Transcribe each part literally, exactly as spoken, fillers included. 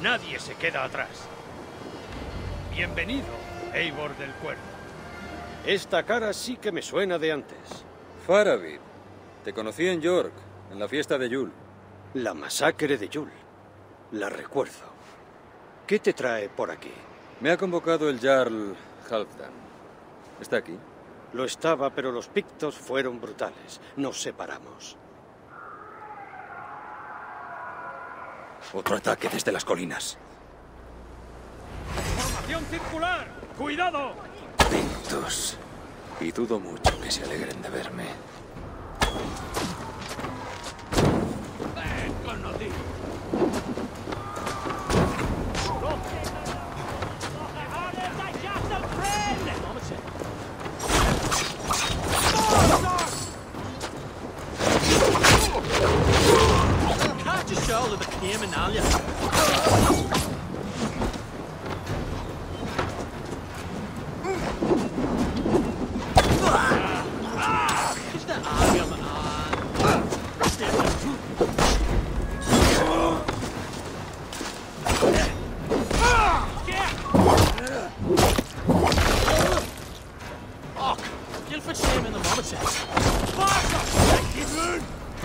Nadie se queda atrás. Bienvenido, Eivor del Cuervo. Esta cara sí que me suena de antes. Faravid. Te conocí en York, en la fiesta de Yule. La masacre de Yule. La recuerdo. ¿Qué te trae por aquí? Me ha convocado el Jarl Halfdan. ¿Está aquí? Lo estaba, pero los pictos fueron brutales. Nos separamos. Otro ataque desde las colinas. ¡Formación circular! ¡Cuidado! Pictos. Y dudo mucho que se alegren de verme. ¡Ven con Odín! Alle bequemen alle. Is de arm aan? Och, you'll fit shame in the moment. Fuck off! Keep moving!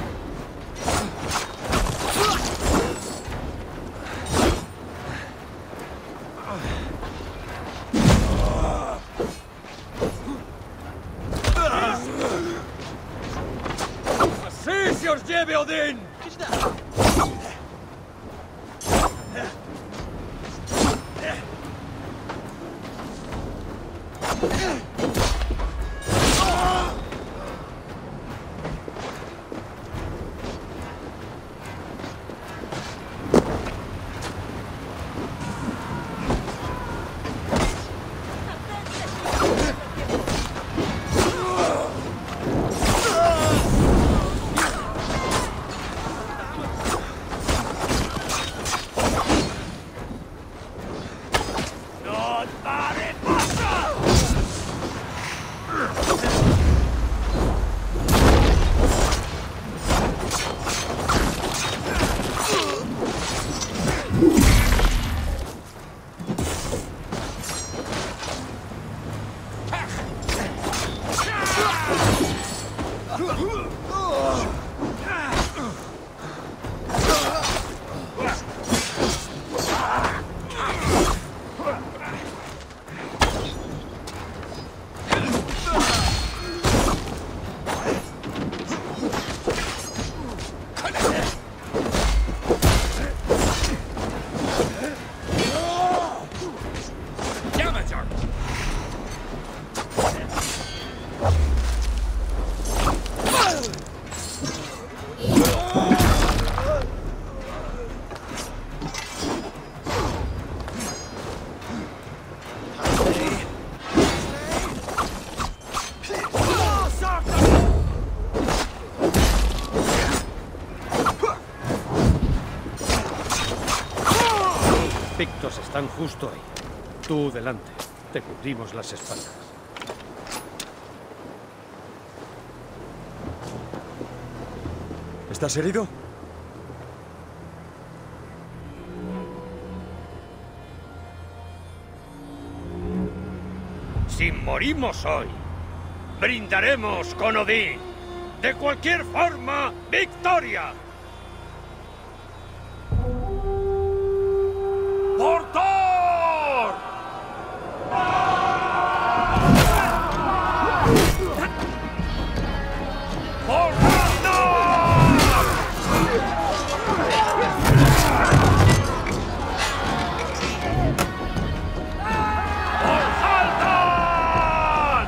¡Sí, se os lleve Odín! Pictos están justo ahí. Tú delante. Te cubrimos las espaldas. ¿Estás herido? Si morimos hoy, brindaremos con Odín. De cualquier forma, ¡victoria! ¡Por Thor! ¡Por Ragnar! ¡Por Halfdan!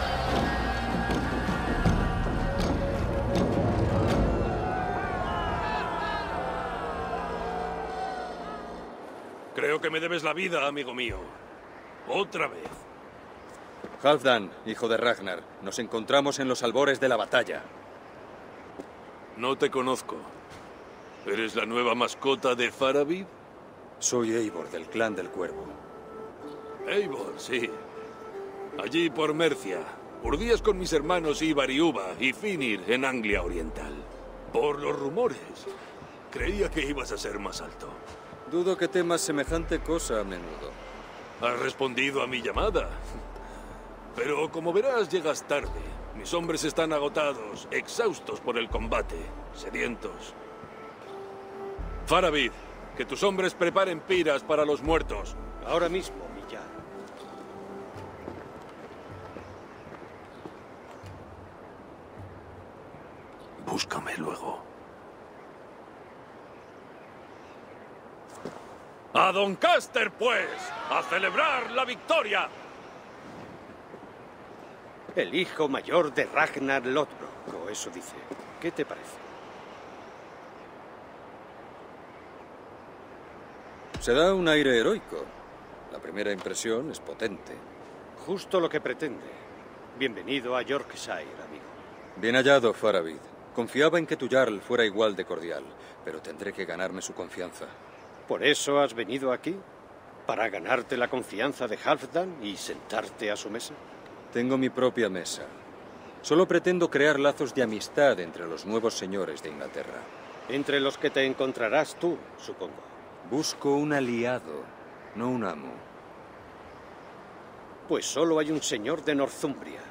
Creo que me debes la vida, amigo mío. Otra vez. Halfdan, hijo de Ragnar, nos encontramos en los albores de la batalla. No te conozco. ¿Eres la nueva mascota de Faravid? Soy Eivor, del clan del Cuervo. Eivor, sí. Allí por Mercia. Urdías con mis hermanos Ivar y Uva y Finir en Anglia Oriental. Por los rumores, creía que ibas a ser más alto. Dudo que temas semejante cosa a menudo. Has respondido a mi llamada. Pero como verás, llegas tarde. Mis hombres están agotados, exhaustos por el combate, sedientos. Faravid, que tus hombres preparen piras para los muertos. Ahora mismo, Millar. Búscame luego. ¡A Doncaster, pues! ¡A celebrar la victoria! El hijo mayor de Ragnar Lothbrok, o eso dice. ¿Qué te parece? Se da un aire heroico. La primera impresión es potente. Justo lo que pretende. Bienvenido a Yorkshire, amigo. Bien hallado, Faravid. Confiaba en que tu Jarl fuera igual de cordial, pero tendré que ganarme su confianza. ¿Por eso has venido aquí? ¿Para ganarte la confianza de Halfdan y sentarte a su mesa? Tengo mi propia mesa. Solo pretendo crear lazos de amistad entre los nuevos señores de Inglaterra. Entre los que te encontrarás tú, supongo. Busco un aliado, no un amo. Pues solo hay un señor de Northumbria.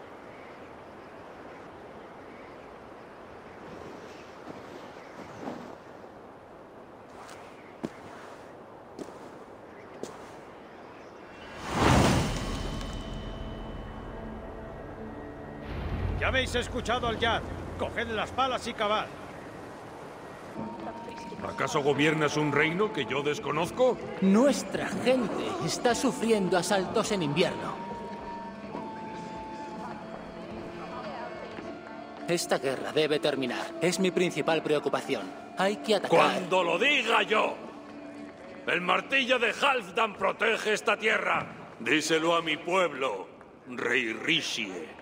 Ya habéis escuchado al Jarl. Coged las palas y cavad. ¿Acaso gobiernas un reino que yo desconozco? Nuestra gente está sufriendo asaltos en invierno. Esta guerra debe terminar. Es mi principal preocupación. Hay que atacar. ¡Cuando lo diga yo! El martillo de Halfdan protege esta tierra. Díselo a mi pueblo, Rey Rishie.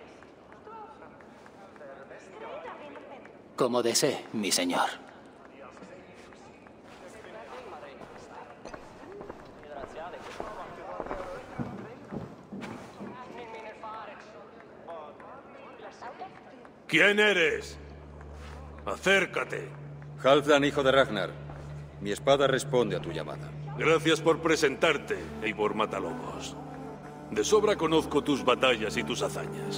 Como desee, mi señor. ¿Quién eres? Acércate. Halfdan, hijo de Ragnar. Mi espada responde a tu llamada. Gracias por presentarte, Eivor Matalobos. De sobra conozco tus batallas y tus hazañas.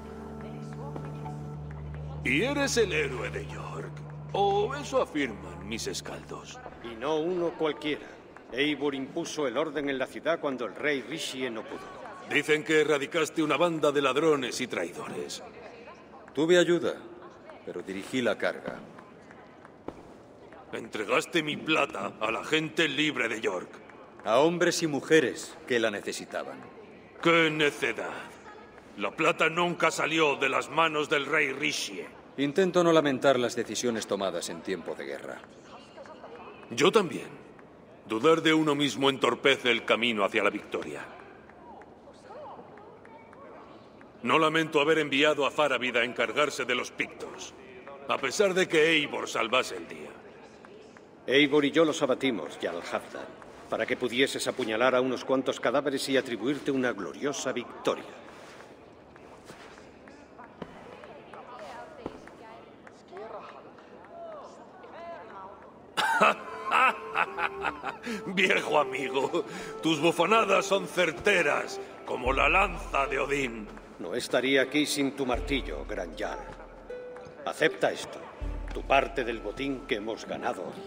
¿Y eres el héroe de York? ¿O eso afirman mis escaldos? Y no uno cualquiera. Eivor impuso el orden en la ciudad cuando el rey Rishie no pudo. Dicen que erradicaste una banda de ladrones y traidores. Tuve ayuda, pero dirigí la carga. Entregaste mi plata a la gente libre de York. A hombres y mujeres que la necesitaban. ¡Qué necedad! La plata nunca salió de las manos del rey Rishie. Intento no lamentar las decisiones tomadas en tiempo de guerra. Yo también. Dudar de uno mismo entorpece el camino hacia la victoria. No lamento haber enviado a Faravid a encargarse de los pictos, a pesar de que Eivor salvase el día. Eivor y yo los abatimos, Jarl Halfdan, para que pudieses apuñalar a unos cuantos cadáveres y atribuirte una gloriosa victoria. Viejo amigo, tus bufonadas son certeras, como la lanza de Odín. No estaría aquí sin tu martillo, gran Jarl. Acepta esto, tu parte del botín que hemos ganado hoy.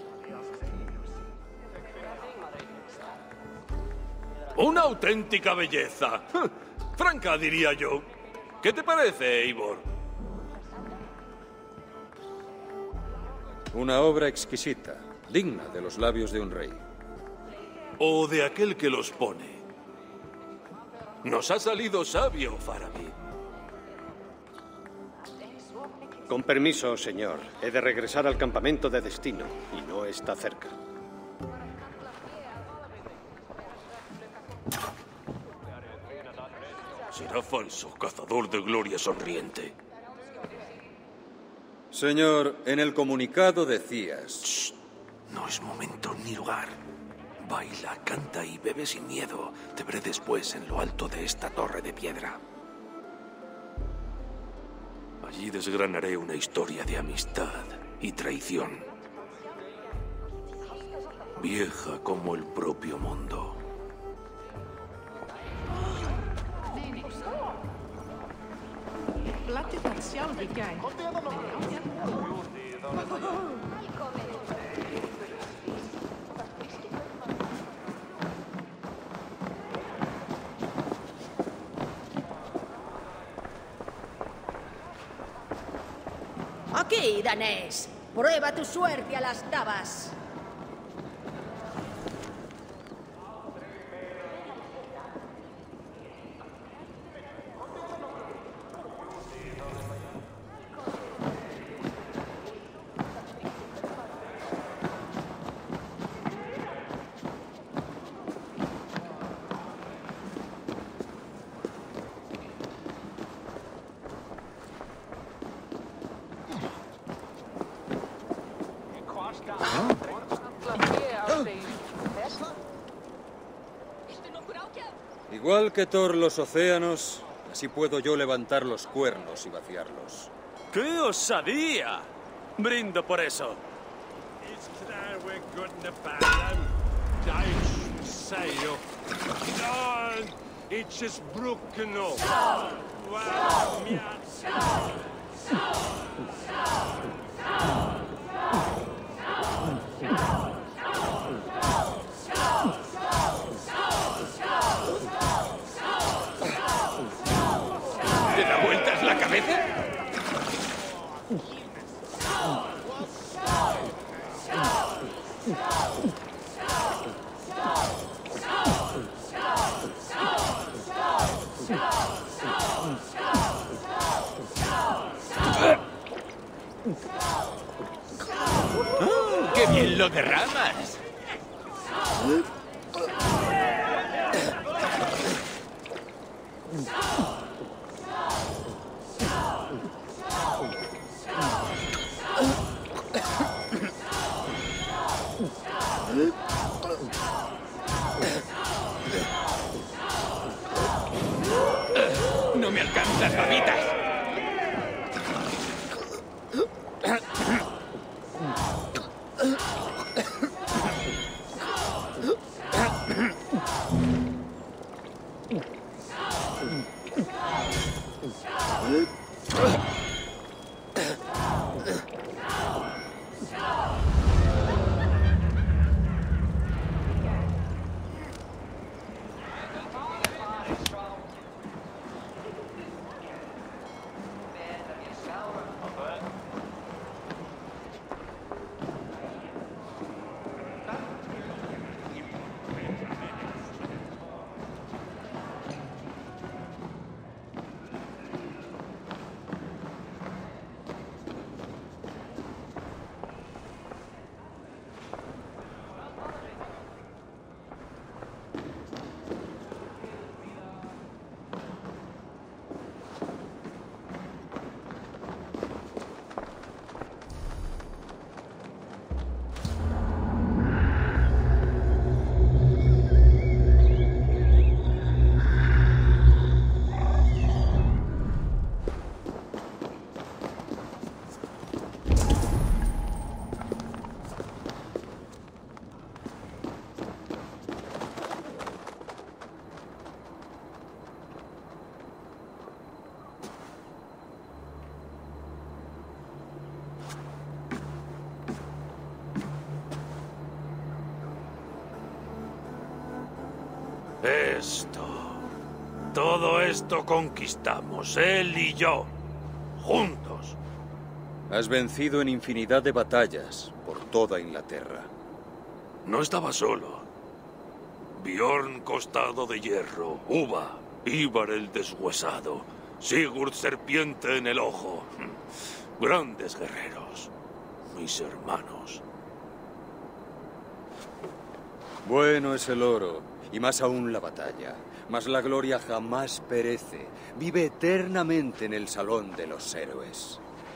Una auténtica belleza. Franca, diría yo. ¿Qué te parece, Eivor? Una obra exquisita, digna de los labios de un rey. O de aquel que los pone. Nos ha salido sabio, Faravid. Con permiso, señor. He de regresar al campamento de destino, y no está cerca. Será falso, cazador de gloria sonriente. Señor, en el comunicado decías... Shh. No es momento ni lugar. Baila, canta y bebe sin miedo. Te veré después en lo alto de esta torre de piedra. Allí desgranaré una historia de amistad y traición. vieja como el propio mundo. Aquí, danés. Prueba tu suerte a las damas. Igual que Thor los océanos, así puedo yo levantar los cuernos y vaciarlos. ¡Qué osadía! Brindo por eso. ¿Te da vueltas la cabeza? ¡Qué bien lo derramas! ¡No me alcanzas, babitas! Esto. Todo esto conquistamos, él y yo. Juntos. Has vencido en infinidad de batallas por toda Inglaterra. No estaba solo. Bjorn costado de hierro, Uva, Ivar el deshuesado, Sigurd serpiente en el ojo. Grandes guerreros. Mis hermanos. Bueno es el oro, y más aún la batalla. Mas la gloria jamás perece. Vive eternamente en el salón de los héroes.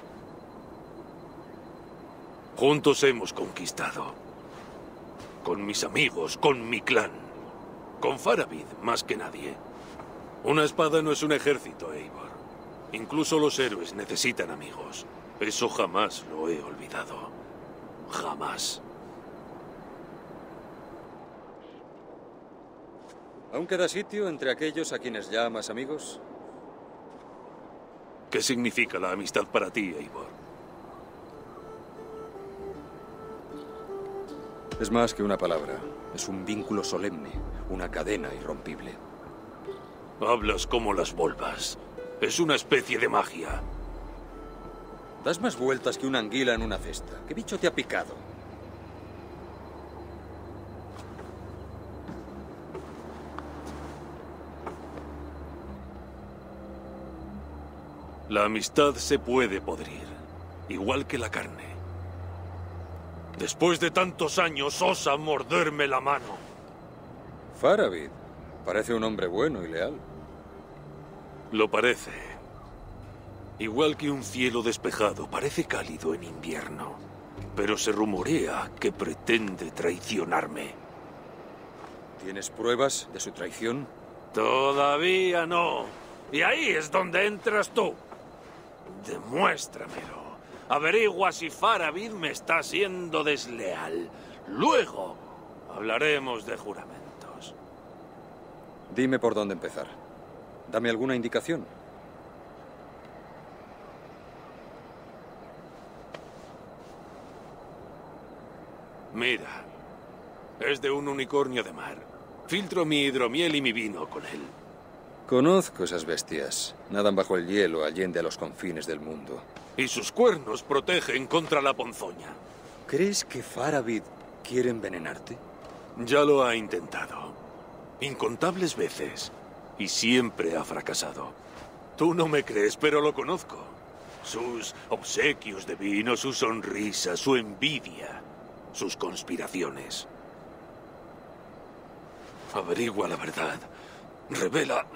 Juntos hemos conquistado. Con mis amigos, con mi clan. Con Faravid, más que nadie. Una espada no es un ejército, Eivor. Incluso los héroes necesitan amigos. Eso jamás lo he olvidado. Jamás. ¿Aún queda sitio entre aquellos a quienes llamas amigos? ¿Qué significa la amistad para ti, Eivor? Es más que una palabra. Es un vínculo solemne, una cadena irrompible. Hablas como las volvas. Es una especie de magia. Das más vueltas que una anguila en una cesta. ¿Qué bicho te ha picado? La amistad se puede podrir, igual que la carne. Después de tantos años, osa morderme la mano. Faravid, parece un hombre bueno y leal. Lo parece. Igual que un cielo despejado, parece cálido en invierno. Pero se rumorea que pretende traicionarme. ¿Tienes pruebas de su traición? Todavía no. Y ahí es donde entras tú. Demuéstramelo. Averigua si Faravid me está siendo desleal. Luego hablaremos de juramentos. Dime por dónde empezar. Dame alguna indicación. Mira, es de un unicornio de mar. Filtro mi hidromiel y mi vino con él. Conozco esas bestias. Nadan bajo el hielo, allende a los confines del mundo. Y sus cuernos protegen contra la ponzoña. ¿Crees que Faravid quiere envenenarte? Ya lo ha intentado. Incontables veces. Y siempre ha fracasado. Tú no me crees, pero lo conozco. Sus obsequios de vino, su sonrisa, su envidia, sus conspiraciones. Averigua la verdad. Revela...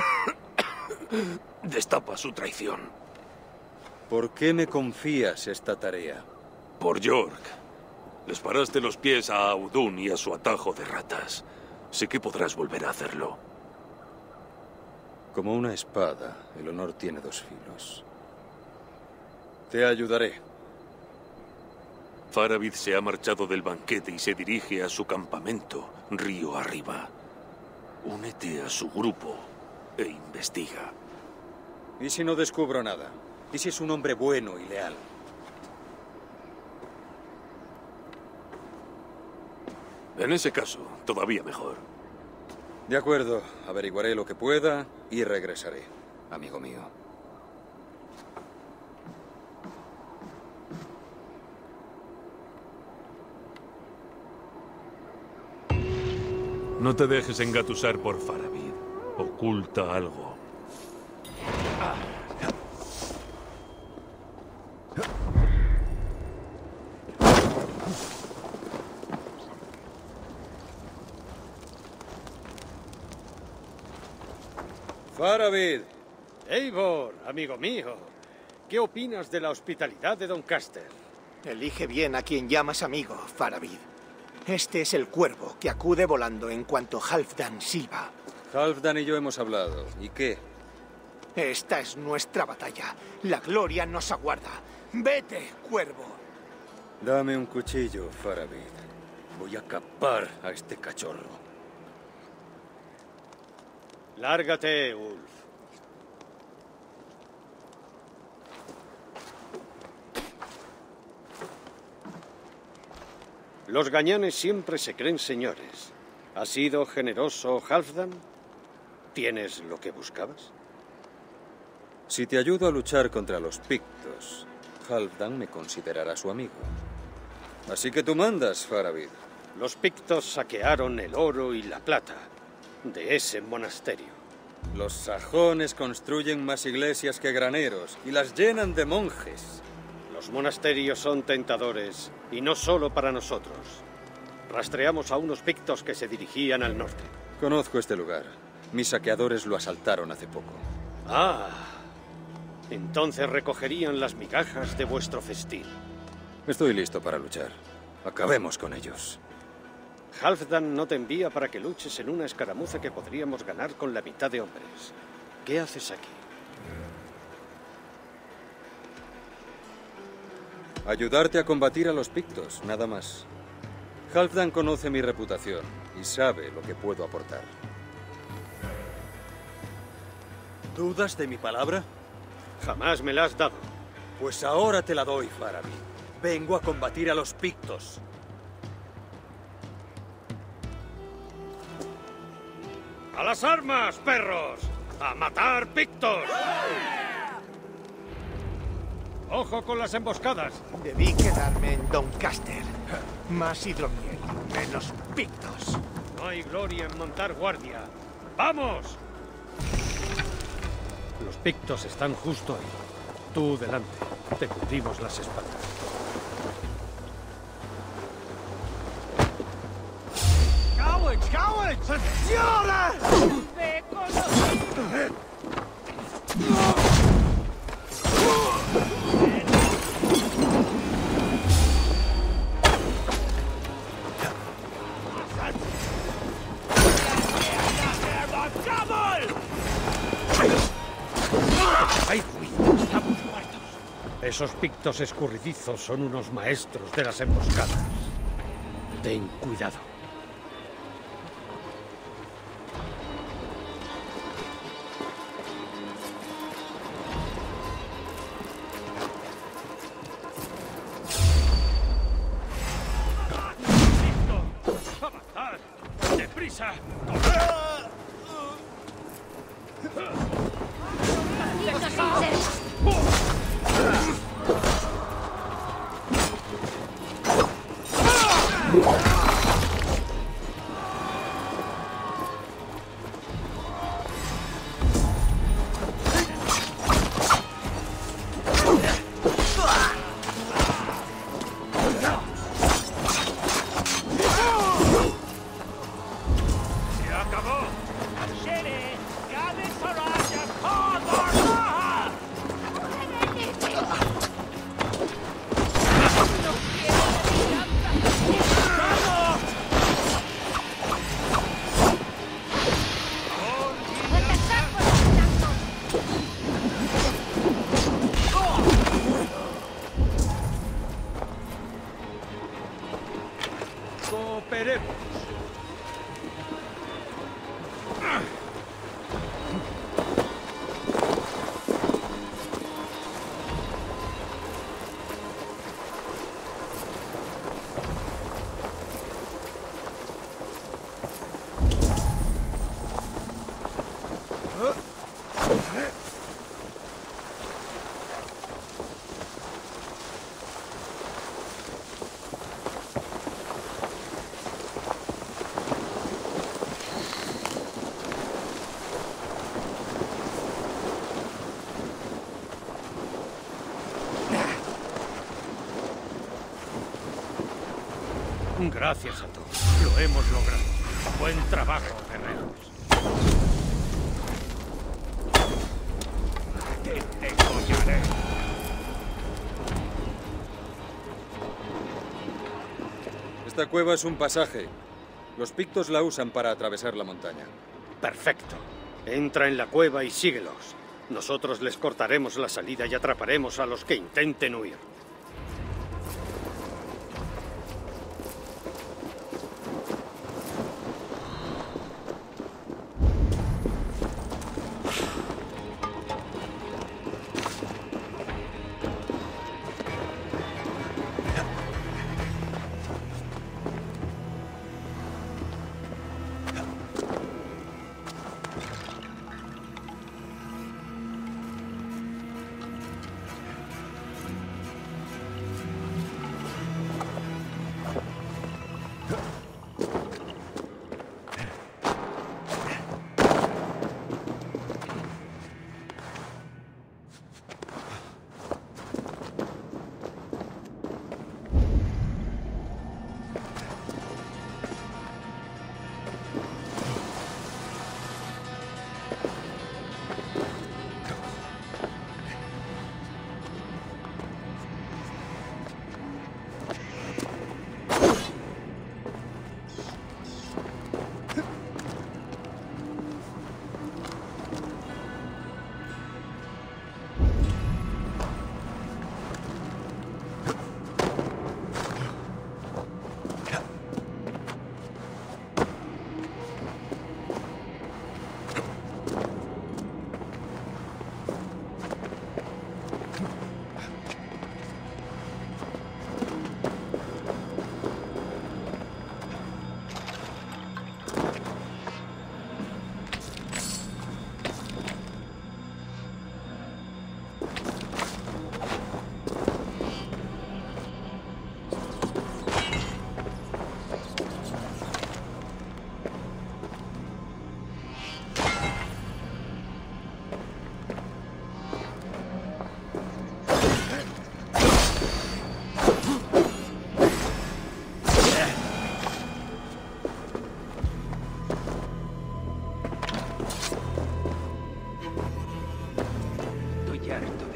Destapa su traición. ¿Por qué me confías esta tarea? Por York. Les paraste los pies a Audun y a su atajo de ratas. Sé que podrás volver a hacerlo. Como una espada, el honor tiene dos filos. Te ayudaré. Faravid se ha marchado del banquete y se dirige a su campamento, río arriba. Únete a su grupo e investiga. ¿Y si no descubro nada? ¿Y si es un hombre bueno y leal? En ese caso, todavía mejor. De acuerdo, averiguaré lo que pueda y regresaré, amigo mío. No te dejes engatusar por Faravid. Oculta algo. Faravid. Eivor, amigo mío. ¿Qué opinas de la hospitalidad de Doncaster? Elige bien a quien llamas amigo, Faravid. Este es el cuervo que acude volando en cuanto Halfdan silba. Halfdan y yo hemos hablado. ¿Y qué? Esta es nuestra batalla. La gloria nos aguarda. ¡Vete, cuervo! Dame un cuchillo, Faravid. Voy a capar a este cachorro. Lárgate, Ulf. Los gañanes siempre se creen señores. ¿Ha sido generoso Halfdan? ¿Tienes lo que buscabas? Si te ayudo a luchar contra los pictos, Halfdan me considerará su amigo. Así que tú mandas, Faravid. Los pictos saquearon el oro y la plata de ese monasterio. Los sajones construyen más iglesias que graneros y las llenan de monjes. Los monasterios son tentadores, y no solo para nosotros. Rastreamos a unos pictos que se dirigían al norte. Conozco este lugar. Mis saqueadores lo asaltaron hace poco. Ah, entonces recogerían las migajas de vuestro festín. Estoy listo para luchar. Acabemos con ellos. Halfdan no te envía para que luches en una escaramuza que podríamos ganar con la mitad de hombres. ¿Qué haces aquí? Ayudarte a combatir a los pictos, nada más. Halfdan conoce mi reputación y sabe lo que puedo aportar. ¿Dudas de mi palabra? Jamás me la has dado. Pues ahora te la doy, Farabi. Vengo a combatir a los Pictos. ¡A las armas, perros! ¡A matar Pictos! ¡Ojo con las emboscadas! Debí quedarme en Doncaster. Más hidromiel, menos Pictos. No hay gloria en montar guardia. ¡Vamos! Los Pictos están justo ahí. Tú delante. Te cubrimos las espaldas. ¡Cowards! ¡Cowards! ¡Señora! ¡Hay ruido! ¡Estamos muertos! Esos Pictos escurridizos son unos maestros de las emboscadas. Ten cuidado. ¡Avanzad! ¡Deprisa! ¡Se acabó! Cooperemos. Gracias a todos. Lo hemos logrado. Buen trabajo, guerreros. Te degollaré. Esta cueva es un pasaje. Los Pictos la usan para atravesar la montaña. Perfecto. Entra en la cueva y síguelos. Nosotros les cortaremos la salida y atraparemos a los que intenten huir.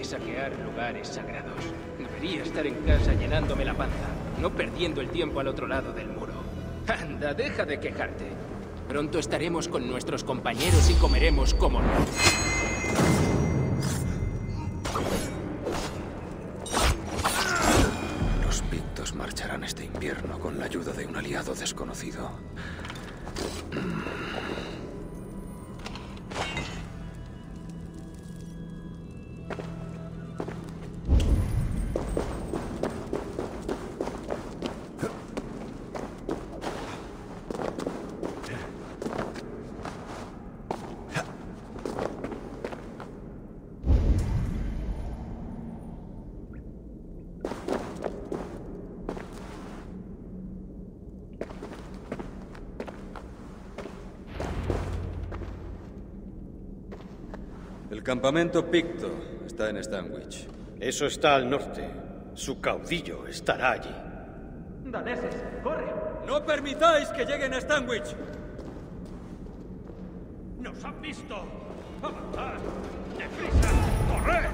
saquear lugares sagrados. Debería estar en casa llenándome la panza, no perdiendo el tiempo al otro lado del muro. Anda, deja de quejarte. Pronto estaremos con nuestros compañeros y comeremos como no. Los pictos marcharán este invierno con la ayuda de un aliado desconocido. El campamento Picto está en Stanwich. Eso está al norte. Su caudillo estará allí. Daneses, corre. ¡No permitáis que lleguen a Stanwich! ¡Nos han visto! ¡Avanzad! ¡Deprisa! ¡Corred!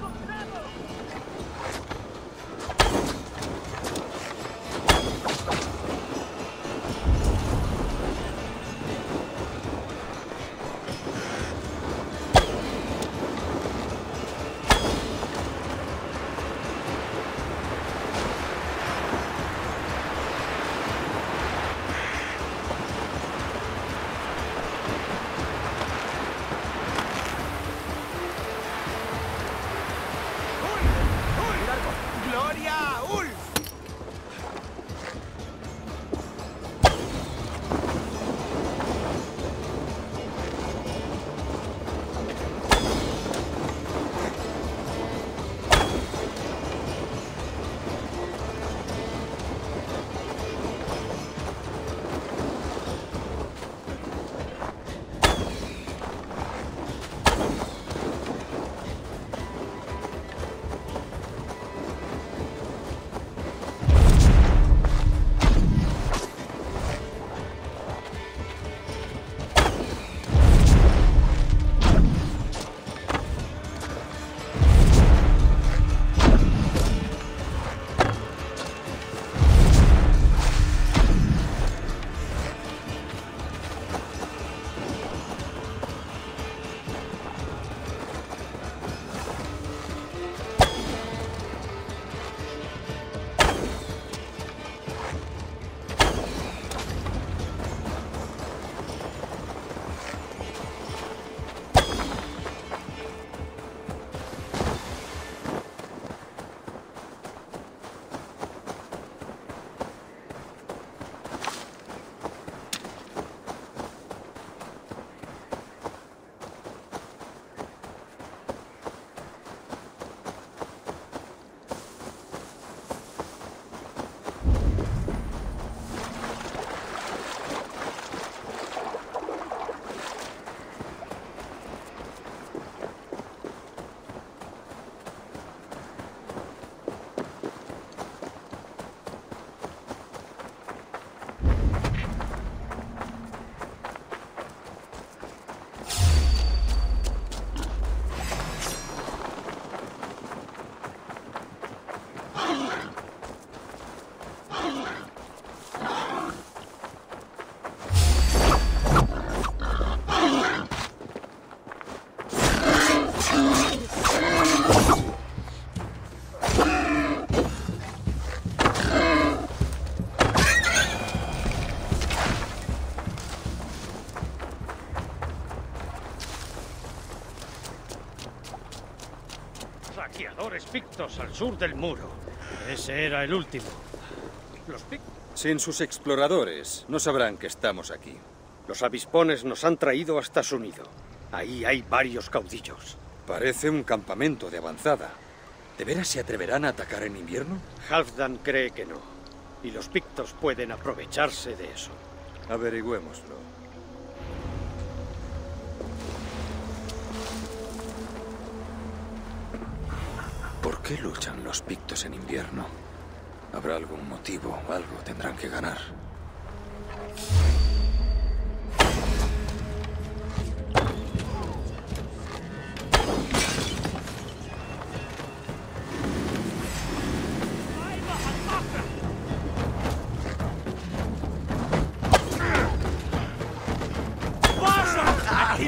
Saqueadores pictos al sur del muro. Ese era el último. Los pictos... Sin sus exploradores, no sabrán que estamos aquí. Los avispones nos han traído hasta su nido. Ahí hay varios caudillos. Parece un campamento de avanzada. ¿De veras se atreverán a atacar en invierno? Halfdan cree que no. Y los pictos pueden aprovecharse de eso. Averigüémoslo. ¿Por qué luchan los pictos en invierno? Habrá algún motivo, algo tendrán que ganar.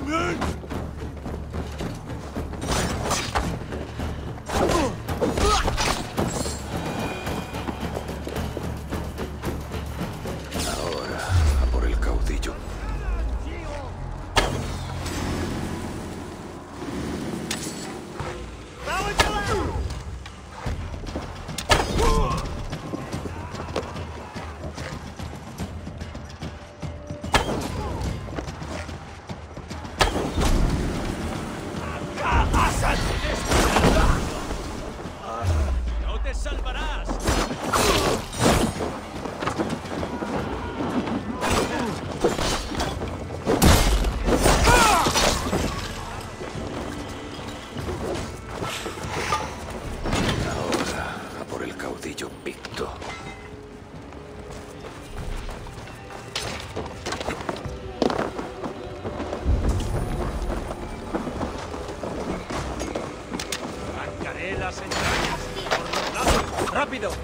¡Rápido!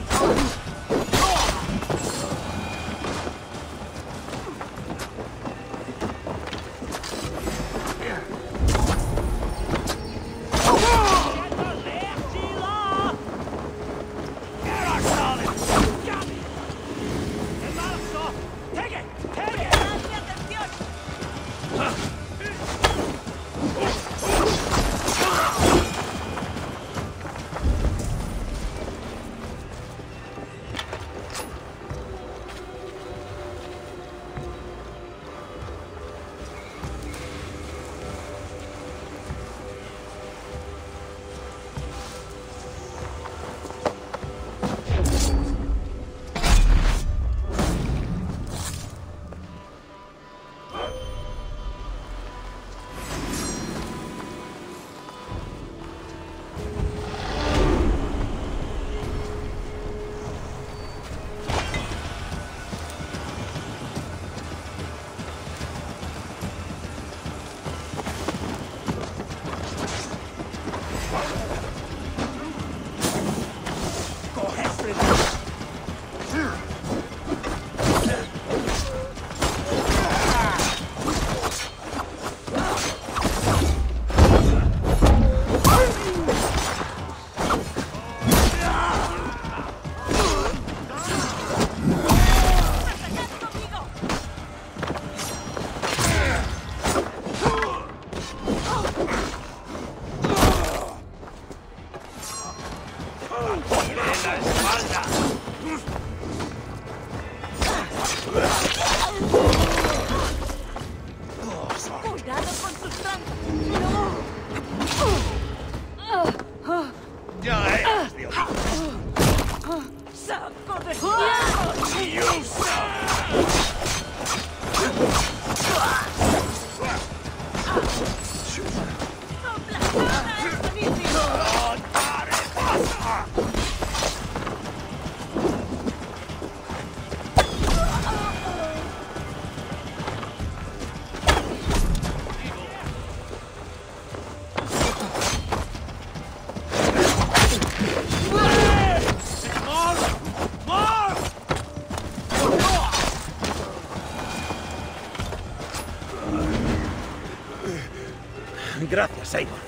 Gracias, Eivor.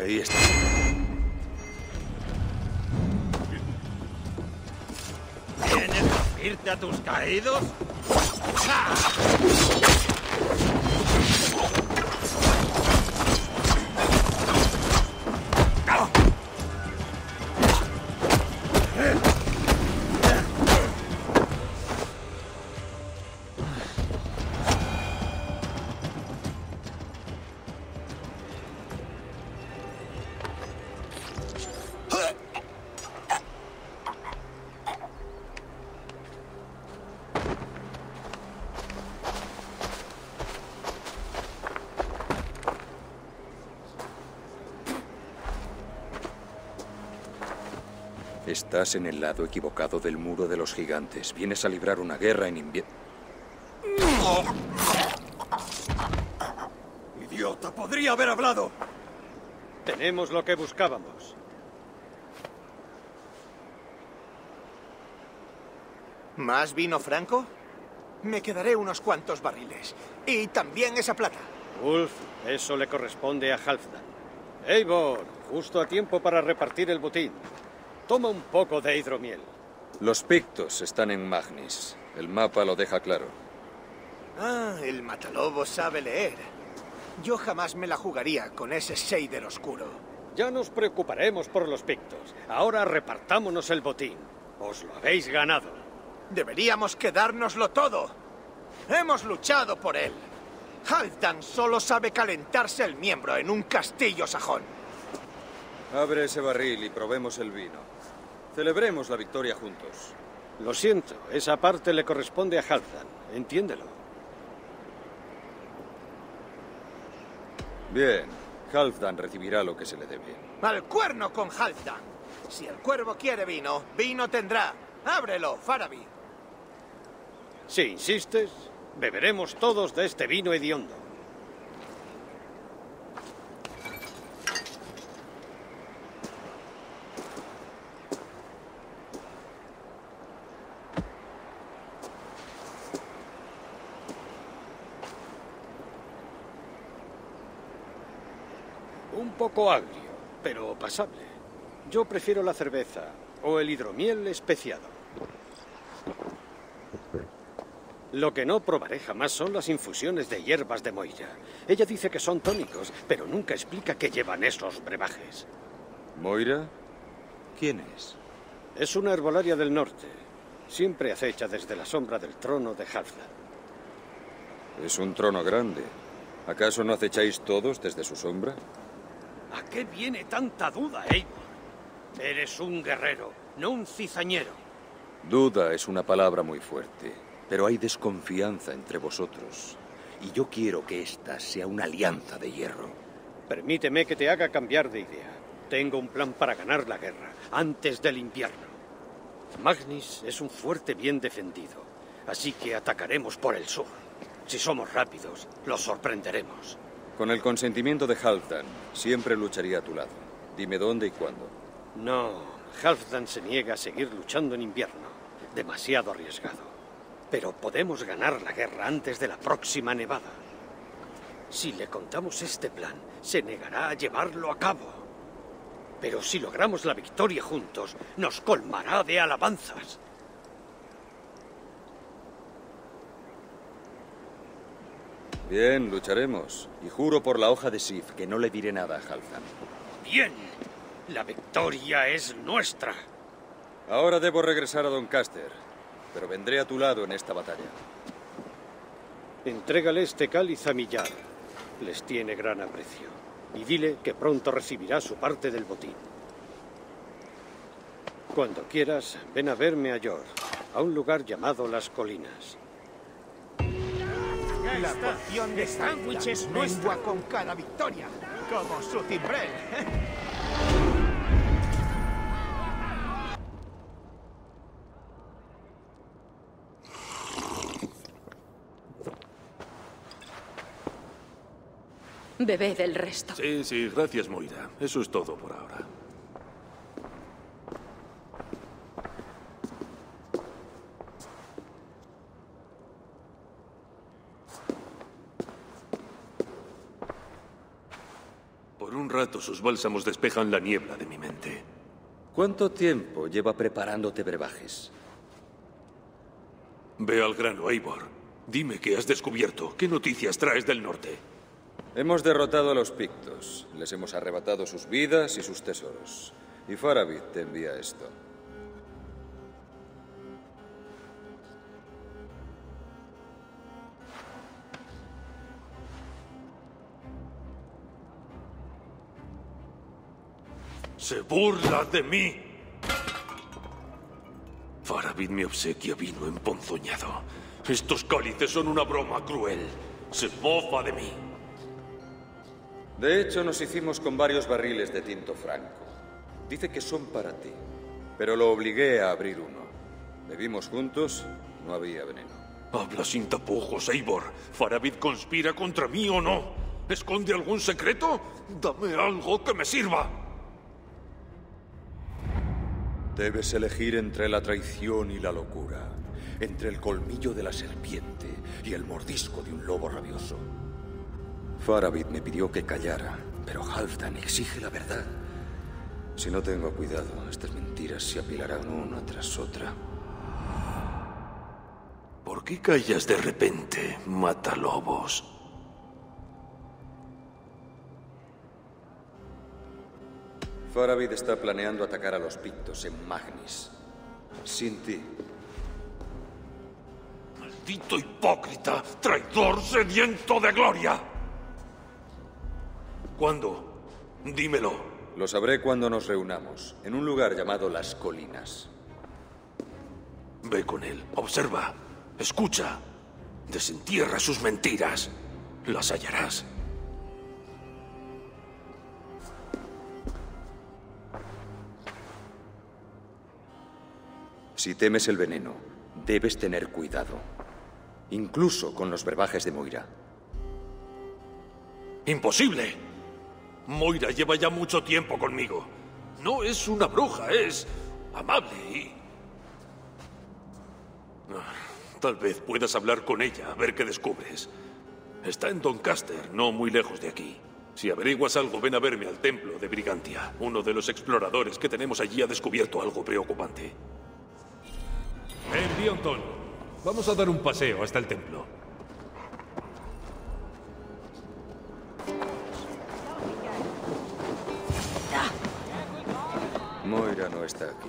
Ahí está. ¿Vienes a irte a tus caídos? ¡Ah! Estás en el lado equivocado del muro de los gigantes. Vienes a librar una guerra en invierno. ¡Idiota! ¡Podría haber hablado! Tenemos lo que buscábamos. ¿Más vino franco? Me quedaré unos cuantos barriles. Y también esa plata. Ulf, eso le corresponde a Halfdan. Eivor, justo a tiempo para repartir el botín. Toma un poco de hidromiel. Los pictos están en Magnis. El mapa lo deja claro. Ah, el matalobo sabe leer. Yo jamás me la jugaría con ese Seider oscuro. Ya nos preocuparemos por los pictos. Ahora repartámonos el botín. Os lo habéis ganado. Deberíamos quedárnoslo todo. Hemos luchado por él. Halfdan solo sabe calentarse el miembro en un castillo sajón. Abre ese barril y probemos el vino. Celebremos la victoria juntos. Lo siento, esa parte le corresponde a Halfdan. Entiéndelo. Bien, Halfdan recibirá lo que se le debe. ¡Al cuerno con Halfdan! Si el cuervo quiere vino, vino tendrá. ¡Ábrelo, Faramir! Si insistes, beberemos todos de este vino hediondo. Un poco agrio, pero pasable. Yo prefiero la cerveza o el hidromiel especiado. Lo que no probaré jamás son las infusiones de hierbas de Moira. Ella dice que son tónicos, pero nunca explica qué llevan esos brebajes. ¿Moira? ¿Quién es? Es una herbolaria del norte. Siempre acecha desde la sombra del trono de Halfdan. Es un trono grande. ¿Acaso no acecháis todos desde su sombra? ¿A qué viene tanta duda, Eivor? Eres un guerrero, no un cizañero. Duda es una palabra muy fuerte, pero hay desconfianza entre vosotros. Y yo quiero que esta sea una alianza de hierro. Permíteme que te haga cambiar de idea. Tengo un plan para ganar la guerra, antes del invierno. Magnis es un fuerte bien defendido, así que atacaremos por el sur. Si somos rápidos, los sorprenderemos. Con el consentimiento de Halfdan, siempre lucharía a tu lado. Dime dónde y cuándo. No, Halfdan se niega a seguir luchando en invierno. Demasiado arriesgado. Pero podemos ganar la guerra antes de la próxima nevada. Si le contamos este plan, se negará a llevarlo a cabo. Pero si logramos la victoria juntos, nos colmará de alabanzas. Bien, lucharemos. Y juro por la hoja de Sif que no le diré nada a Halfdan. Bien, la victoria es nuestra. Ahora debo regresar a Doncaster, pero vendré a tu lado en esta batalla. Entrégale este cáliz a Millar. Les tiene gran aprecio. Y dile que pronto recibirá su parte del botín. Cuando quieras, ven a verme a York, a un lugar llamado Las Colinas. La porción de sándwiches nuestra con cada victoria, como su timbrel. Bebed el resto. Sí, sí, gracias, Moira. Eso es todo por ahora. Por un rato tanto, sus bálsamos despejan la niebla de mi mente. ¿Cuánto tiempo lleva preparándote brebajes? Ve al grano, Eivor. Dime qué has descubierto. ¿Qué noticias traes del norte? Hemos derrotado a los pictos. Les hemos arrebatado sus vidas y sus tesoros. Y Faramir te envía esto. ¡Se burla de mí! Faramir me obsequia vino emponzoñado. Estos cálices son una broma cruel. Se mofa de mí. De hecho, nos hicimos con varios barriles de tinto franco. Dice que son para ti, pero lo obligué a abrir uno. Bebimos juntos, no había veneno. Habla sin tapujos, Eivor. ¿Faramir conspira contra mí o no? ¿Esconde algún secreto? Dame algo que me sirva. Debes elegir entre la traición y la locura, entre el colmillo de la serpiente y el mordisco de un lobo rabioso. Faramir me pidió que callara, pero Halfdan exige la verdad. Si no tengo cuidado, estas mentiras se apilarán una tras otra. ¿Por qué callas de repente, matalobos? Faramir está planeando atacar a los pictos en Magnis. Sin ti. ¡Maldito hipócrita! ¡Traidor sediento de gloria! ¿Cuándo? Dímelo. Lo sabré cuando nos reunamos, en un lugar llamado Las Colinas. Ve con él, observa, escucha, desentierra sus mentiras. Las hallarás. Si temes el veneno, debes tener cuidado. Incluso con los brebajes de Moira. ¡Imposible! Moira lleva ya mucho tiempo conmigo. No es una bruja, es amable y... Tal vez puedas hablar con ella, a ver qué descubres. Está en Doncaster, no muy lejos de aquí. Si averiguas algo, ven a verme al templo de Brigantia. Uno de los exploradores que tenemos allí ha descubierto algo preocupante. Ven, Bionton. Vamos a dar un paseo hasta el templo. Moira no está aquí.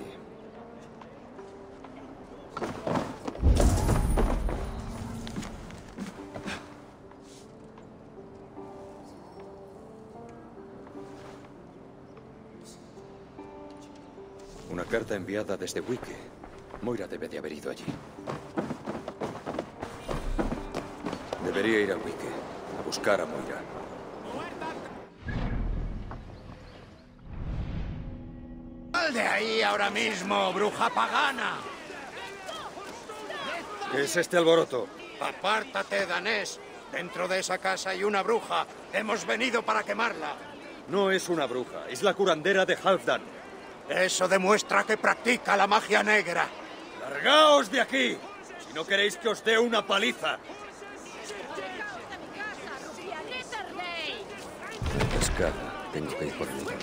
Una carta enviada desde Wike. Moira debe de haber ido allí. Debería ir a Wike, a buscar a Moira. ¡Sal de ahí ahora mismo, bruja pagana! ¿Qué es este alboroto? Apártate, danés. Dentro de esa casa hay una bruja. Hemos venido para quemarla. No es una bruja, es la curandera de Halfdan. Eso demuestra que practica la magia negra. ¡Largaos de aquí! Si no queréis que os dé una paliza. Escala, tengo que ir por mí.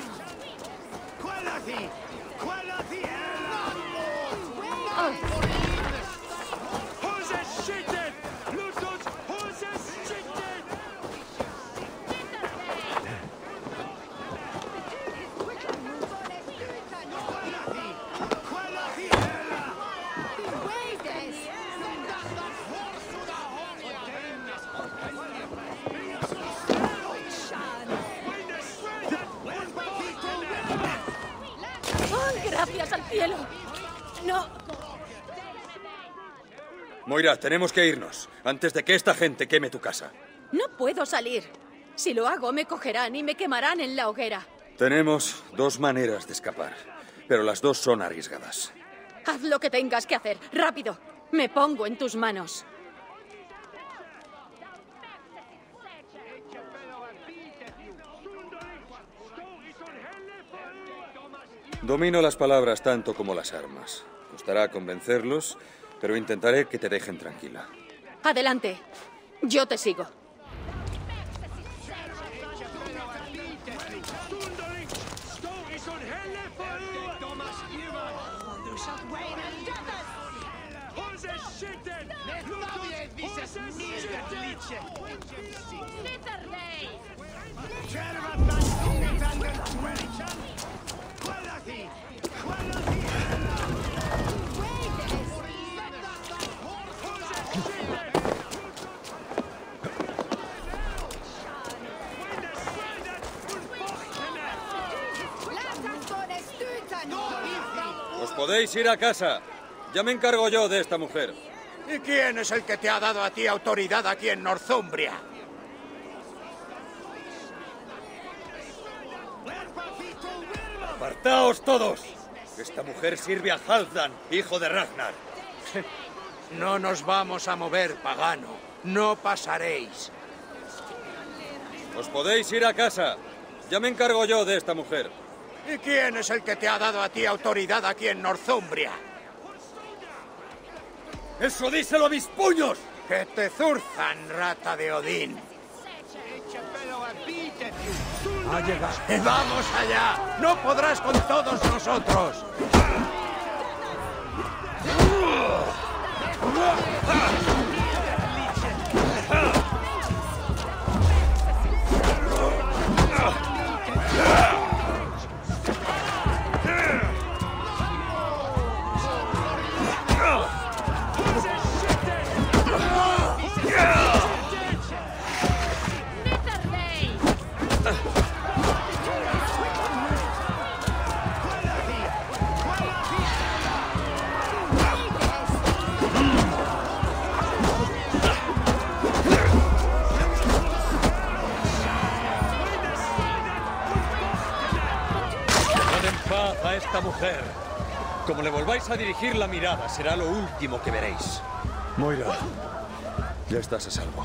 ¡Gracias al cielo! ¡No! Moira, tenemos que irnos, antes de que esta gente queme tu casa. No puedo salir. Si lo hago, me cogerán y me quemarán en la hoguera. Tenemos dos maneras de escapar, pero las dos son arriesgadas. Haz lo que tengas que hacer. ¡Rápido! Me pongo en tus manos. Domino las palabras tanto como las armas. Costará convencerlos, pero intentaré que te dejen tranquila. Adelante. Yo te sigo. Os podéis ir a casa. Ya me encargo yo de esta mujer. ¿Y quién es el que te ha dado a ti autoridad aquí en Northumbria? ¡Apartaos todos! Esta mujer sirve a Halfdan, hijo de Ragnar. No nos vamos a mover, pagano. No pasaréis. Os podéis ir a casa. Ya me encargo yo de esta mujer. ¿Y quién es el que te ha dado a ti autoridad aquí en Northumbria? ¡Eso díselo a mis puños! ¡Que te zurzan, rata de Odín! Ha llegado. ¡Vamos allá! ¡No podrás con todos nosotros! A esta mujer. Como le volváis a dirigir la mirada, será lo último que veréis. Moira, ya estás a salvo.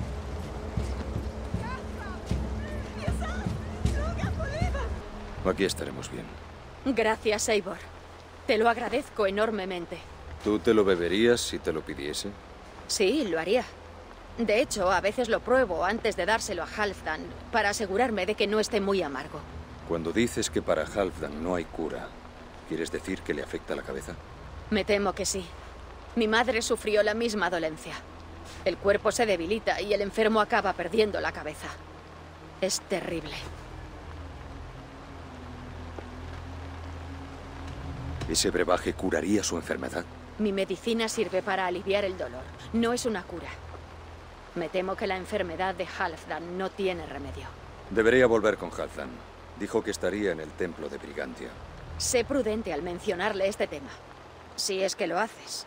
Aquí estaremos bien. Gracias, Eivor. Te lo agradezco enormemente. ¿Tú te lo beberías si te lo pidiese? Sí, lo haría. De hecho, a veces lo pruebo antes de dárselo a Halfdan, para asegurarme de que no esté muy amargo. Cuando dices que para Halfdan no hay cura, ¿quieres decir que le afecta la cabeza? Me temo que sí. Mi madre sufrió la misma dolencia. El cuerpo se debilita y el enfermo acaba perdiendo la cabeza. Es terrible. ¿Ese brebaje curaría su enfermedad? Mi medicina sirve para aliviar el dolor. No es una cura. Me temo que la enfermedad de Halfdan no tiene remedio. Debería volver con Halfdan. Dijo que estaría en el templo de Brigantia. Sé prudente al mencionarle este tema. Si es que lo haces.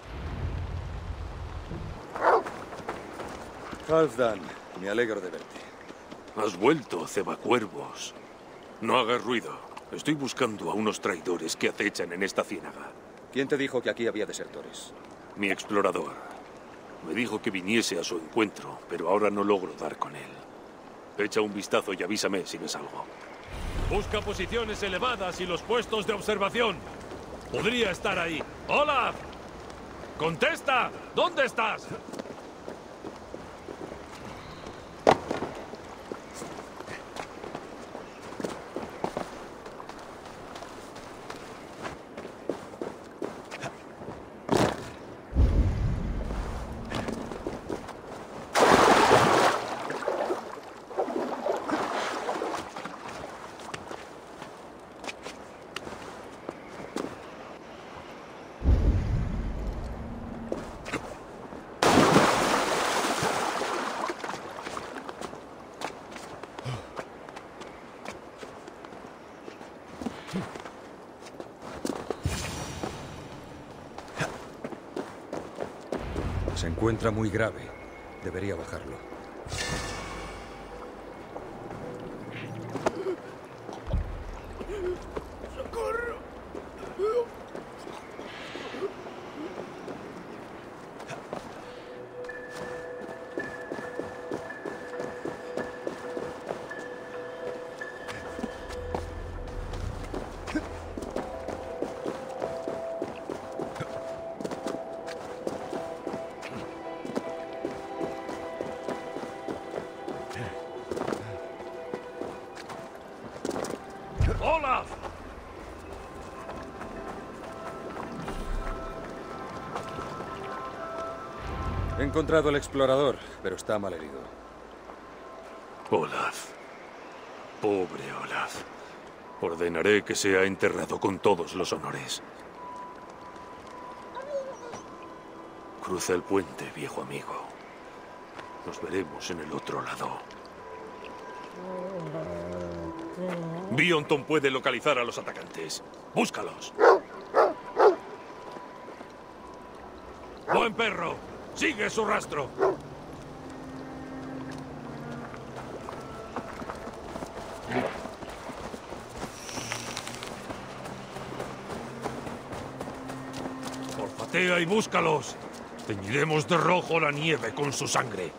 Halfdan, me alegro de verte. Has vuelto, cebacuervos. No hagas ruido. Estoy buscando a unos traidores que acechan en esta ciénaga. ¿Quién te dijo que aquí había desertores? Mi explorador. Me dijo que viniese a su encuentro, pero ahora no logro dar con él. Echa un vistazo y avísame si ves algo. Busca posiciones elevadas y los puestos de observación. Podría estar ahí. ¡Olaf! ¡Contesta! ¿Dónde estás? Se encuentra muy grave. Debería bajarlo. ¡Olaf! He encontrado al explorador, pero está malherido. Olaf. Pobre Olaf. Ordenaré que sea enterrado con todos los honores. Cruza el puente, viejo amigo. Nos veremos en el otro lado. Bionton puede localizar a los atacantes. ¡Búscalos! ¡Buen perro! ¡Sigue su rastro! Olfatea y búscalos. Teñiremos de rojo la nieve con su sangre.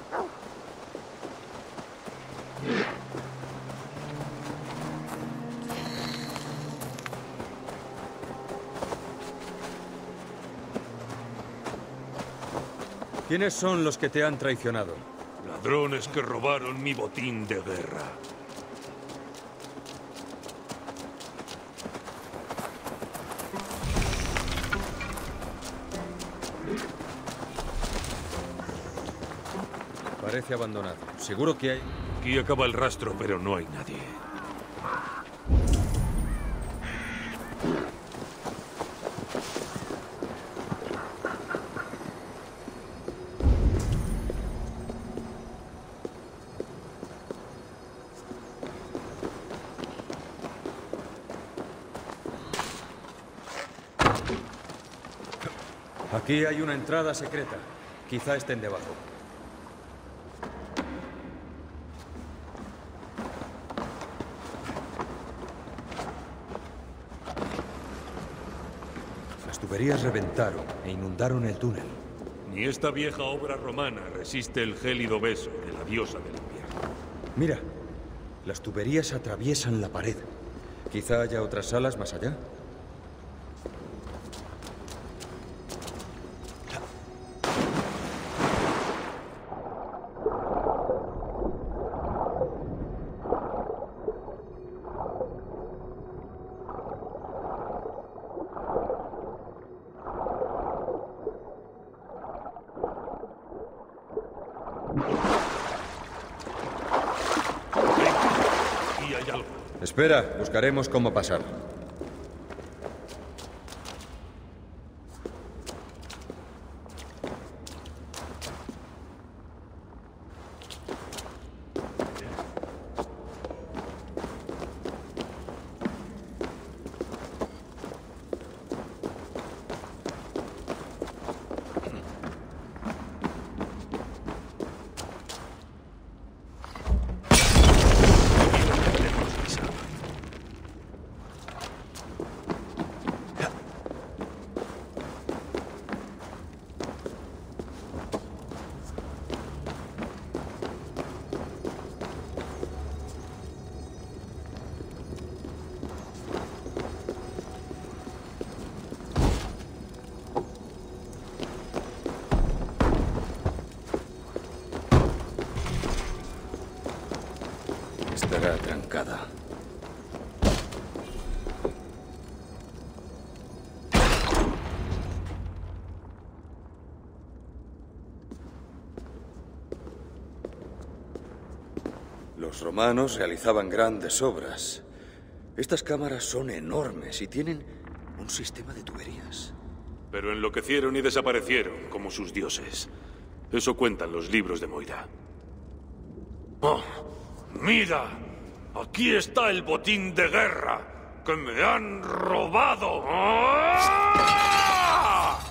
¿Quiénes son los que te han traicionado? Ladrones que robaron mi botín de guerra. Parece abandonado. Seguro que hay... Aquí acaba el rastro, pero no hay nadie. Aquí hay una entrada secreta. Quizá estén debajo. Las tuberías reventaron e inundaron el túnel. Ni esta vieja obra romana resiste el gélido beso de la diosa del invierno. Mira, las tuberías atraviesan la pared. Quizá haya otras salas más allá. Espera, buscaremos cómo pasar. Estará trancada. Los romanos realizaban grandes obras. Estas cámaras son enormes y tienen un sistema de tuberías. Pero enloquecieron y desaparecieron como sus dioses. Eso cuentan los libros de Moira. ¡Oh! ¡Mira! Aquí está el botín de guerra que me han robado. ¡Ah!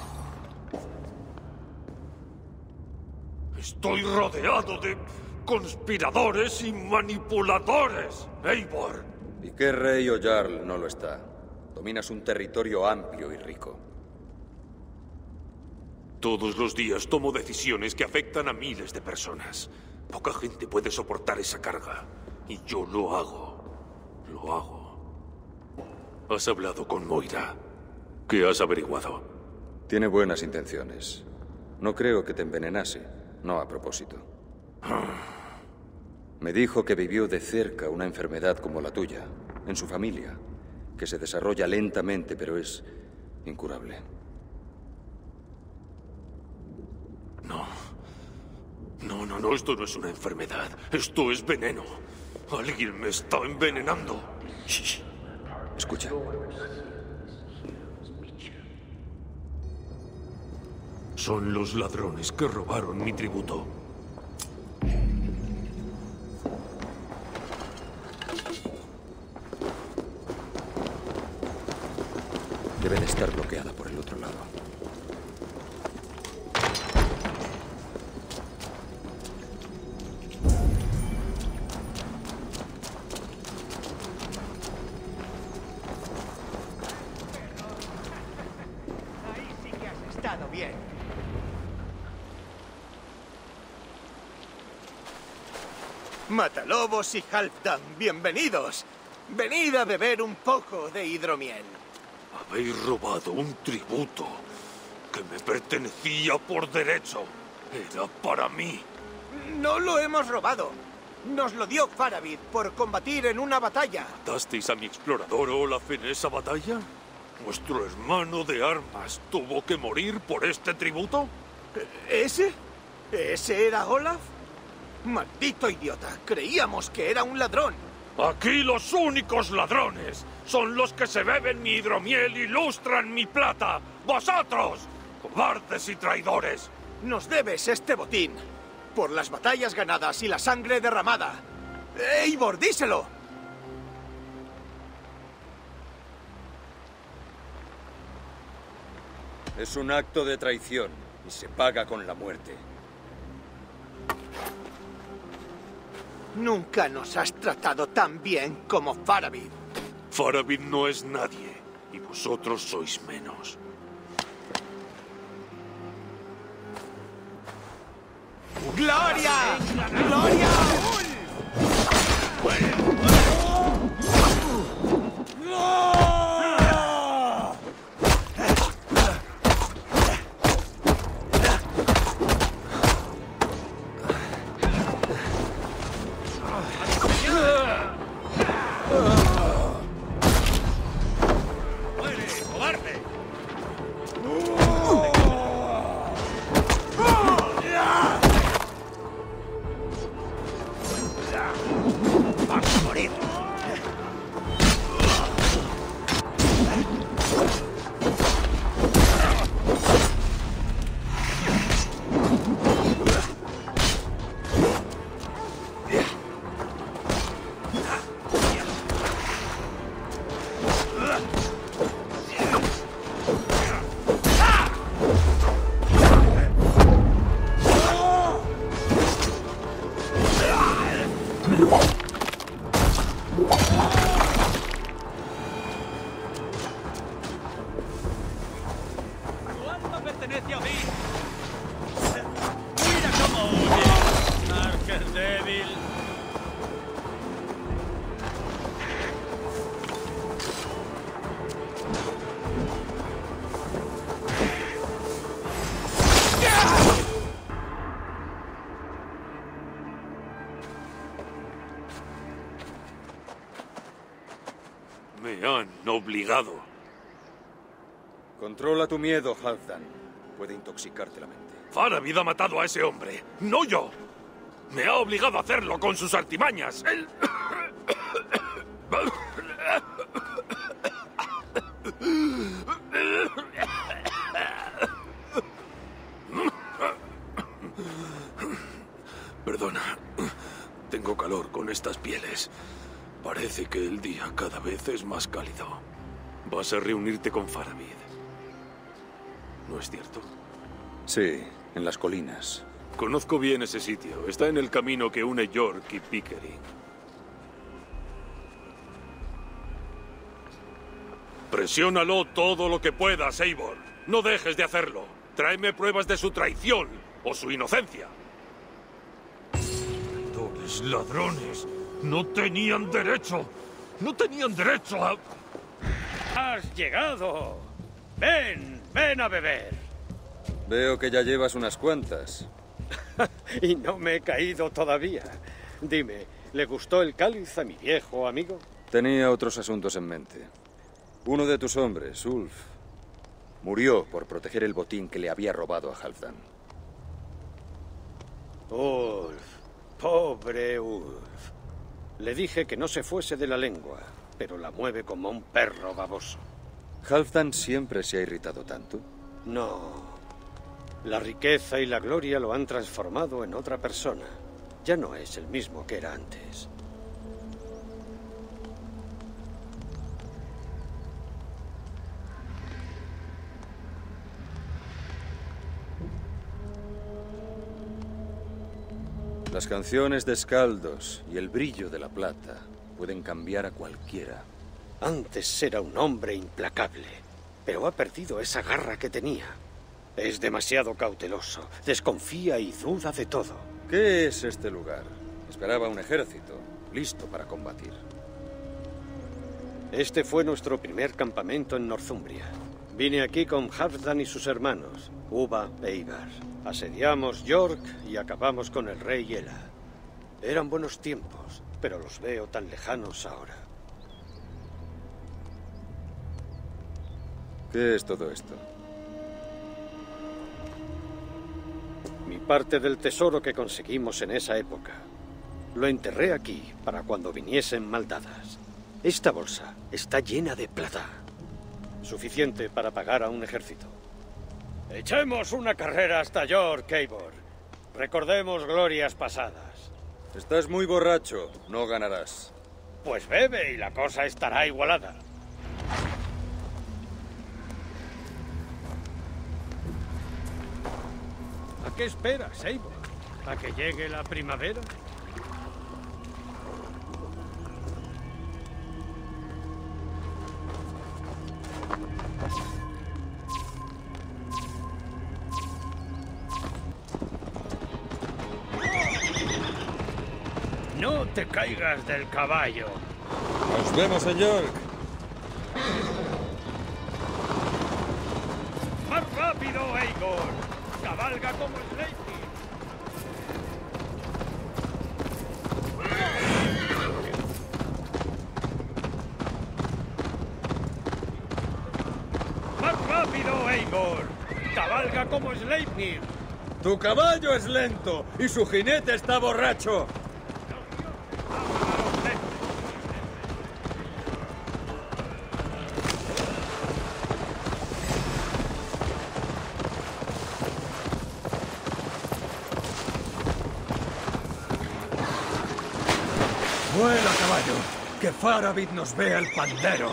Estoy rodeado de conspiradores y manipuladores, Eivor. ¿Y qué rey o jarl no lo está? Dominas un territorio amplio y rico. Todos los días tomo decisiones que afectan a miles de personas. Poca gente puede soportar esa carga. Y yo lo hago. Lo hago. Has hablado con Moira. ¿Qué has averiguado? Tiene buenas intenciones. No creo que te envenenase. No a propósito. Me dijo que vivió de cerca una enfermedad como la tuya, en su familia, que se desarrolla lentamente, pero es incurable. No. No, no, no, esto no es una enfermedad. Esto es veneno. Alguien me está envenenando. Shh. Escucha. Son los ladrones que robaron mi tributo. Debe de estar bloqueada por el otro lado. Ahí sí que has estado bien. Matalobos y Halfdan, bienvenidos. Venid a beber un poco de hidromiel. Habéis robado un tributo que me pertenecía por derecho. Era para mí. No lo hemos robado. Nos lo dio Faravid por combatir en una batalla. ¿Matasteis a mi explorador Olaf en esa batalla? ¿Vuestro hermano de armas tuvo que morir por este tributo? ¿Ese? ¿Ese era Olaf? Maldito idiota. Creíamos que era un ladrón. Aquí los únicos ladrones son los que se beben mi hidromiel y lustran mi plata. ¡Vosotros! ¡Cobardes y traidores! Nos debes este botín. Por las batallas ganadas y la sangre derramada. ¡Eivor, díselo! Es un acto de traición y se paga con la muerte. Nunca nos has tratado tan bien como Faravid. Faravid no es nadie, y vosotros sois menos. ¡Gloria! ¡Gloria! Me han obligado. Controla tu miedo, Halfdan. Puede intoxicarte la mente. Faravid ha matado a ese hombre, no yo. Me ha obligado a hacerlo con sus artimañas. Él... Perdona. Tengo calor con estas pieles. Parece que el día cada vez es más cálido. Vas a reunirte con Faravid. ¿No es cierto? Sí, en las colinas. Conozco bien ese sitio. Está en el camino que une York y Pickering. Presiónalo todo lo que puedas, Eivor. No dejes de hacerlo. Tráeme pruebas de su traición o su inocencia. Traidores, ladrones. No tenían derecho. No tenían derecho a... ¡Has llegado! Ven, ven a beber. Veo que ya llevas unas cuantas. Y no me he caído todavía. Dime, ¿le gustó el cáliz a mi viejo amigo? Tenía otros asuntos en mente. Uno de tus hombres, Ulf, murió por proteger el botín que le había robado a Halfdan. Ulf, pobre Ulf. Le dije que no se fuese de la lengua, pero la mueve como un perro baboso. ¿Halfdan siempre se ha irritado tanto? No. La riqueza y la gloria lo han transformado en otra persona. Ya no es el mismo que era antes. Las canciones de Skaldos y el brillo de la plata pueden cambiar a cualquiera. Antes era un hombre implacable, pero ha perdido esa garra que tenía. Es demasiado cauteloso, desconfía y duda de todo. ¿Qué es este lugar? Esperaba un ejército, listo para combatir. Este fue nuestro primer campamento en Northumbria. Vine aquí con Halfdan y sus hermanos, Ubba e Ivar. Asediamos York y acabamos con el rey Ela. Eran buenos tiempos, pero los veo tan lejanos ahora. ¿Qué es todo esto? Mi parte del tesoro que conseguimos en esa época. Lo enterré aquí para cuando viniesen maldadas. Esta bolsa está llena de plata. Suficiente para pagar a un ejército. Echemos una carrera hasta York, Eivor. Recordemos glorias pasadas. Estás muy borracho, no ganarás. Pues bebe y la cosa estará igualada. ¿A qué esperas, Eivor? ¿A que llegue la primavera? No te caigas del caballo. Nos vemos en York. ¡Más rápido, Eivor! ¡Cabalga como Sleipnir! ¡Más rápido, Eivor! ¡Cabalga como Sleipnir! Tu caballo es lento y su jinete está borracho. ¡Vuela, caballo! ¡Que Faravid nos vea el pandero!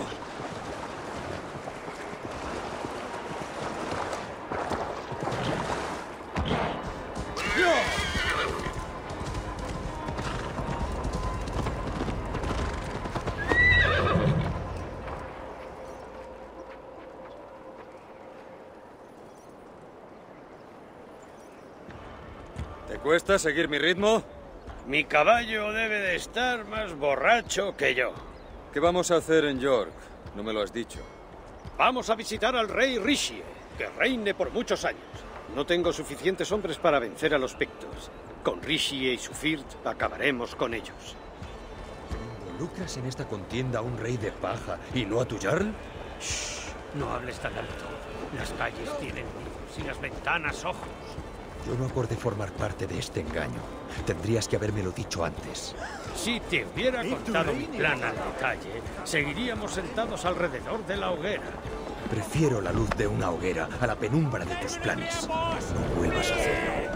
¿Te cuesta seguir mi ritmo? Mi caballo debe de estar más borracho que yo. ¿Qué vamos a hacer en York? No me lo has dicho. Vamos a visitar al rey Rishie, que reine por muchos años. No tengo suficientes hombres para vencer a los Pictos. Con Rishie y su Firth acabaremos con ellos. ¿Involucras en esta contienda a un rey de paja y no a tu Jarl? Shh, no hables tan alto. Las calles tienen nidos y las ventanas ojos. Yo no acordé formar parte de este engaño. Tendrías que habérmelo dicho antes. Si te hubiera contado mi plan al detalle, seguiríamos sentados alrededor de la hoguera. Prefiero la luz de una hoguera a la penumbra de tus planes. No vuelvas a hacerlo.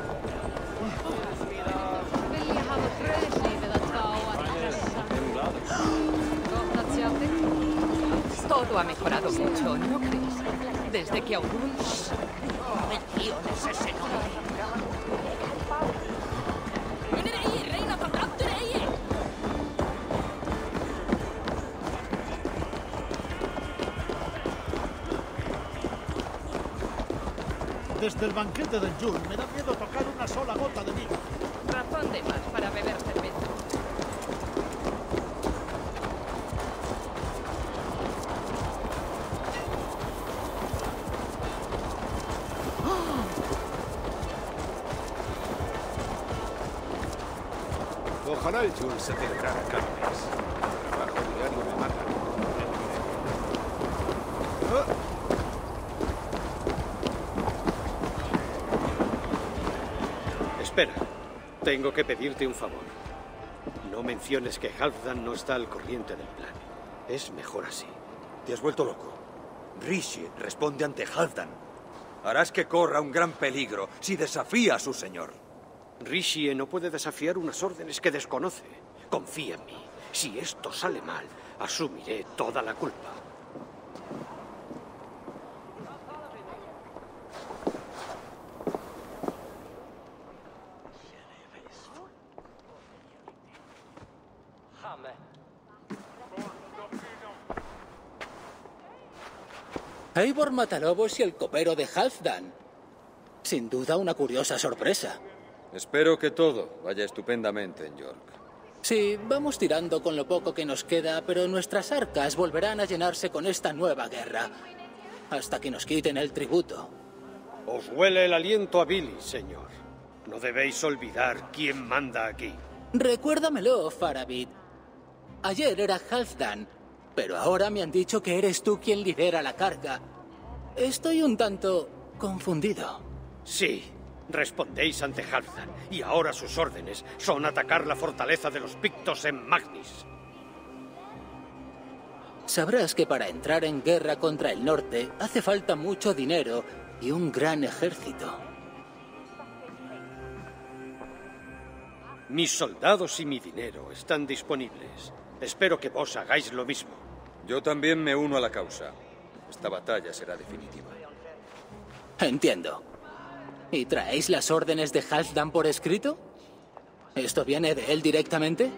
Todo ha mejorado mucho, ¿no crees? Desde que Aurun... Menciones ese nombre. Desde el banquete del Yule me da miedo tocar una sola gota de vino. Razón de más para beber cerveza. Ojalá el Yule se celebrara cada mes. El trabajo diario me mata. Espera. Tengo que pedirte un favor. No menciones que Halfdan no está al corriente del plan. Es mejor así. Te has vuelto loco. Rishi responde ante Halfdan. Harás que corra un gran peligro si desafía a su señor. Rishi no puede desafiar unas órdenes que desconoce. Confía en mí. Si esto sale mal, asumiré toda la culpa. Eivor Matalobos y el copero de Halfdan. Sin duda una curiosa sorpresa. Espero que todo vaya estupendamente en York. Sí, vamos tirando con lo poco que nos queda, pero nuestras arcas volverán a llenarse con esta nueva guerra. Hasta que nos quiten el tributo. Os huele el aliento a Billy, señor. No debéis olvidar quién manda aquí. Recuérdamelo, Faravid. Ayer era Halfdan, pero ahora me han dicho que eres tú quien lidera la carga. Estoy un tanto confundido. Sí, respondéis ante Halfdan, y ahora sus órdenes son atacar la fortaleza de los Pictos en Magnis. Sabrás que para entrar en guerra contra el norte hace falta mucho dinero y un gran ejército. Mis soldados y mi dinero están disponibles. Espero que vos hagáis lo mismo. Yo también me uno a la causa. Esta batalla será definitiva. Entiendo. ¿Y traéis las órdenes de Halfdan por escrito? ¿Esto viene de él directamente?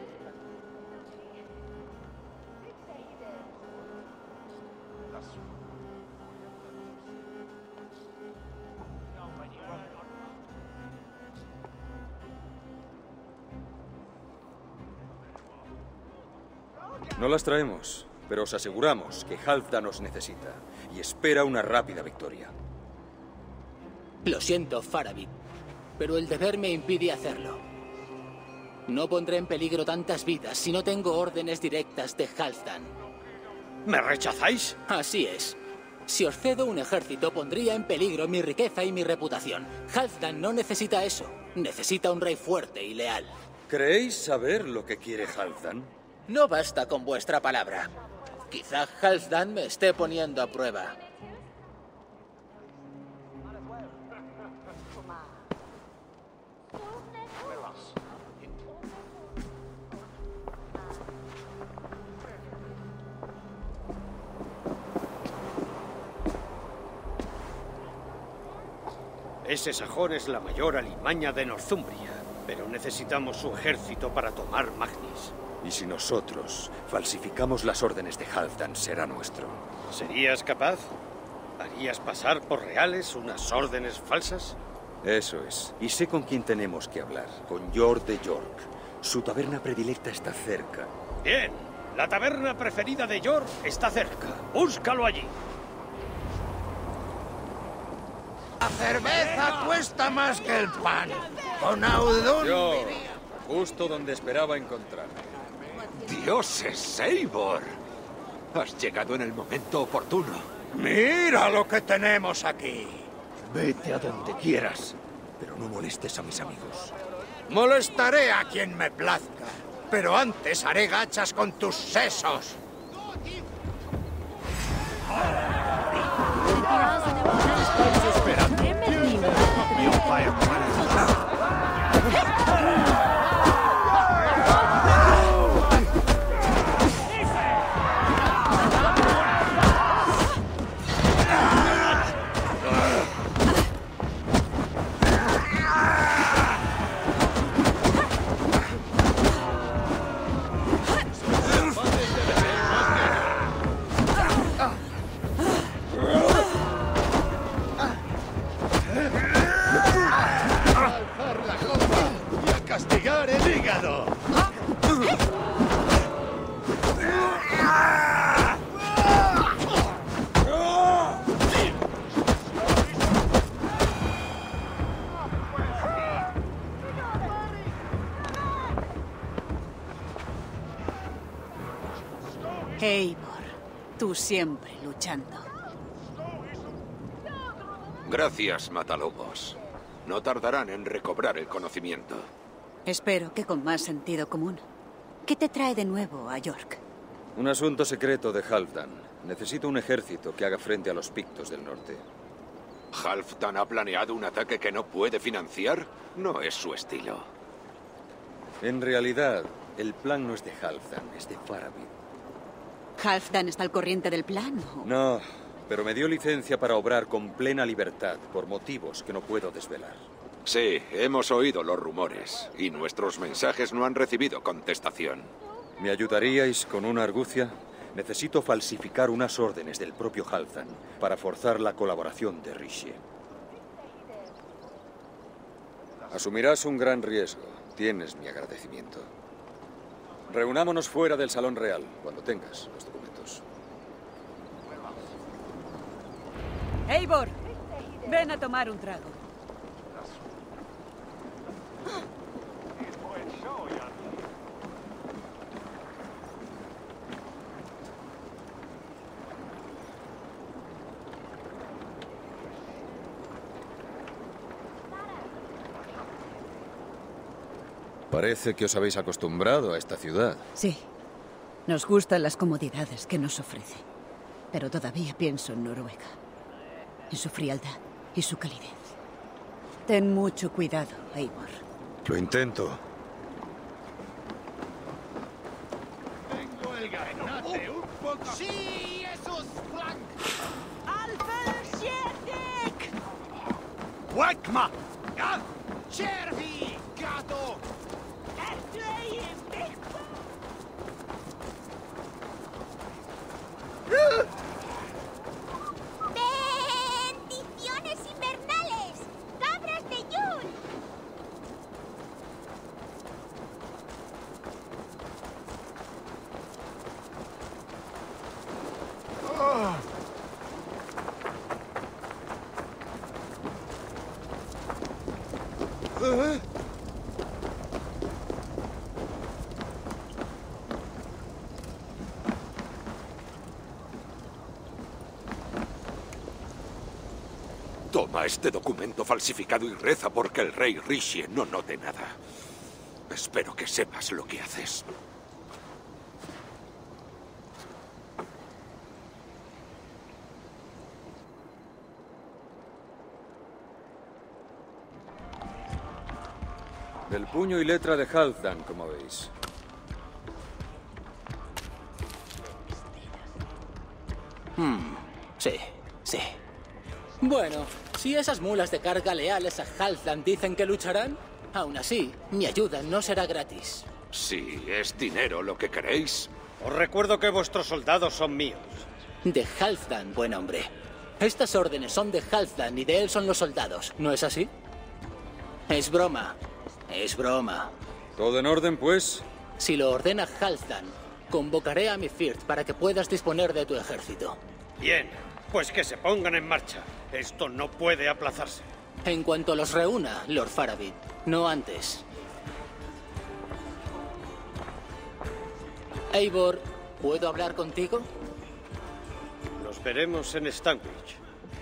No las traemos, pero os aseguramos que Halfdan os necesita y espera una rápida victoria. Lo siento, Faravid, pero el deber me impide hacerlo. No pondré en peligro tantas vidas si no tengo órdenes directas de Halfdan. ¿Me rechazáis? Así es. Si os cedo un ejército, pondría en peligro mi riqueza y mi reputación. Halfdan no necesita eso. Necesita un rey fuerte y leal. ¿Creéis saber lo que quiere Halfdan? No basta con vuestra palabra. Quizá Halfdan me esté poniendo a prueba. Ese sajón es la mayor alimaña de Northumbria, pero necesitamos su ejército para tomar Magnis. Y si nosotros falsificamos las órdenes de Halfdan, será nuestro. ¿Serías capaz? ¿Harías pasar por reales unas órdenes falsas? Eso es. Y sé con quién tenemos que hablar. Con Jord de York. Su taberna predilecta está cerca. Bien. La taberna preferida de Jord está cerca. Búscalo allí. La cerveza cuesta más que el pan. Con Audun... Yo, justo donde esperaba encontrarme. ¡Dioses, Eivor! Has llegado en el momento oportuno. ¡Mira lo que tenemos aquí! Vete a donde quieras, pero no molestes a mis amigos. Molestaré a quien me plazca, pero antes haré gachas con tus sesos. Eivor, tú siempre luchando. Gracias, Matalobos. No tardarán en recobrar el conocimiento. Espero que con más sentido común. ¿Qué te trae de nuevo a York? Un asunto secreto de Halfdan. Necesito un ejército que haga frente a los pictos del norte. ¿Halfdan ha planeado un ataque que no puede financiar? No es su estilo. En realidad, el plan no es de Halfdan, es de Faramir. ¿Halfdan está al corriente del plan? ¿O? No, pero me dio licencia para obrar con plena libertad por motivos que no puedo desvelar. Sí, hemos oído los rumores y nuestros mensajes no han recibido contestación. ¿Me ayudaríais con una argucia? Necesito falsificar unas órdenes del propio Halfdan para forzar la colaboración de Rishi. Asumirás un gran riesgo. Tienes mi agradecimiento. Reunámonos fuera del Salón Real cuando tengas los documentos. Eivor, ven a tomar un trago. Parece que os habéis acostumbrado a esta ciudad. Sí. Nos gustan las comodidades que nos ofrece. Pero todavía pienso en Noruega. En su frialdad y su calidez. Ten mucho cuidado, Eivor. Lo intento. Tengo el gaznate un poco... Sí, esos flank. Alfelsiedek! Wakma! Ah! Chervi! Gato! ¡Bendiciones invernales! ¡Cabras de Yule! Oh. Uh. Toma este documento falsificado y reza porque el rey Rishi no note nada. Espero que sepas lo que haces. Del puño y letra de Halfdan, como veis. Hmm, sí, sí. Bueno, si esas mulas de carga leales a Halfdan dicen que lucharán, aún así, mi ayuda no será gratis. Si es dinero lo que queréis. Os recuerdo que vuestros soldados son míos. De Halfdan, buen hombre. Estas órdenes son de Halfdan y de él son los soldados, ¿no es así? Es broma. Es broma. ¿Todo en orden, pues? Si lo ordena Halfdan, convocaré a mi Firth para que puedas disponer de tu ejército. Bien, pues que se pongan en marcha. Esto no puede aplazarse. En cuanto los reúna, Lord Faramir, no antes. Eivor, ¿puedo hablar contigo? Nos veremos en Stanwich.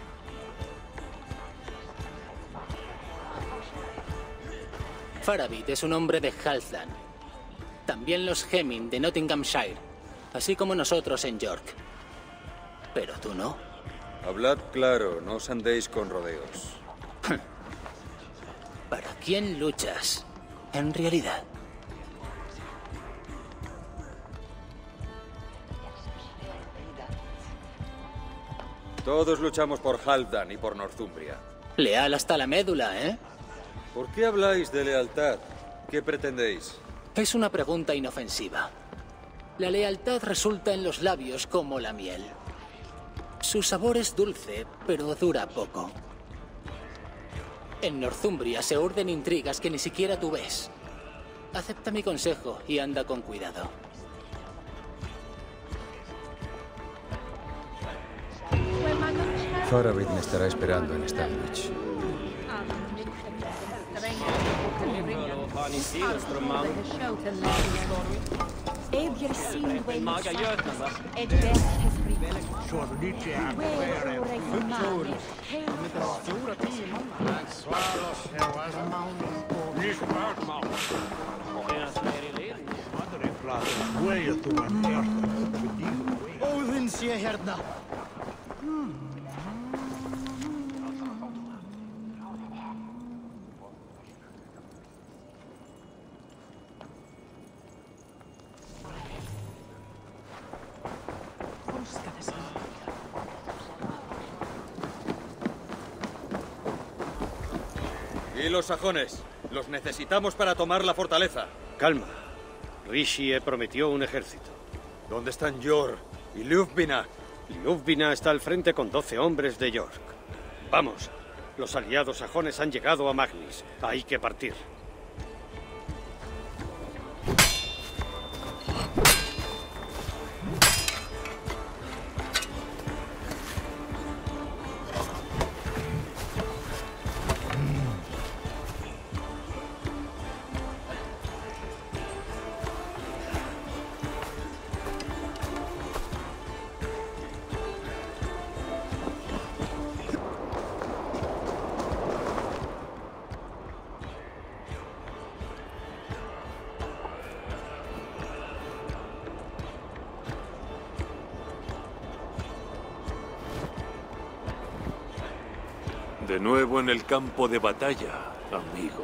Faramir es un hombre de Halfdan. También los Hemming de Nottinghamshire, así como nosotros en York. Pero tú no. Hablad claro, no os andéis con rodeos. ¿Para quién luchas, en realidad? Todos luchamos por Halfdan y por Northumbria. Leal hasta la médula, ¿eh? ¿Por qué habláis de lealtad? ¿Qué pretendéis? Es una pregunta inofensiva. La lealtad resulta en los labios como la miel. Su sabor es dulce, pero dura poco. En Northumbria se urden intrigas que ni siquiera tú ves. Acepta mi consejo y anda con cuidado. Faramir me estará esperando en Stanwich. Stora timar. Svalos, Odin sé hérna. ¿Y los sajones? Los necesitamos para tomar la fortaleza. Calma. Rishi prometió un ejército. ¿Dónde están Yor y Ljubvina? Ljubvina está al frente con doce hombres de York. Vamos. Los aliados sajones han llegado a Magnis. Hay que partir. De nuevo en el campo de batalla, amigo.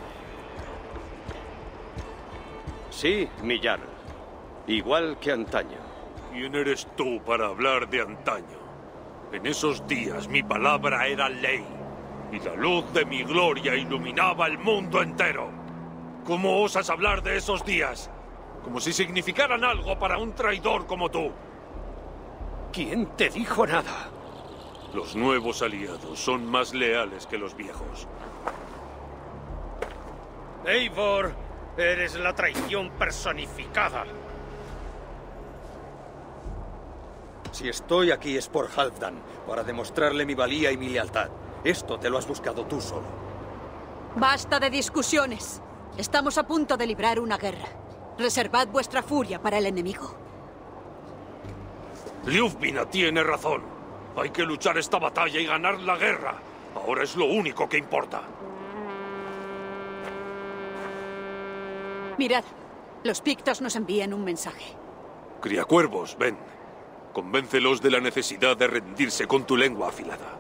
Sí, Millar. Igual que antaño. ¿Quién eres tú para hablar de antaño? En esos días mi palabra era ley, y la luz de mi gloria iluminaba el mundo entero. ¿Cómo osas hablar de esos días? Como si significaran algo para un traidor como tú. ¿Quién te dijo nada? Los nuevos aliados son más leales que los viejos. Eivor, eres la traición personificada. Si estoy aquí es por Halfdan, para demostrarle mi valía y mi lealtad. Esto te lo has buscado tú solo. Basta de discusiones. Estamos a punto de librar una guerra. Reservad vuestra furia para el enemigo. Ljubvina tiene razón. Hay que luchar esta batalla y ganar la guerra. Ahora es lo único que importa. Mirad, los pictos nos envían un mensaje. Criacuervos, ven. Convéncelos de la necesidad de rendirse con tu lengua afilada.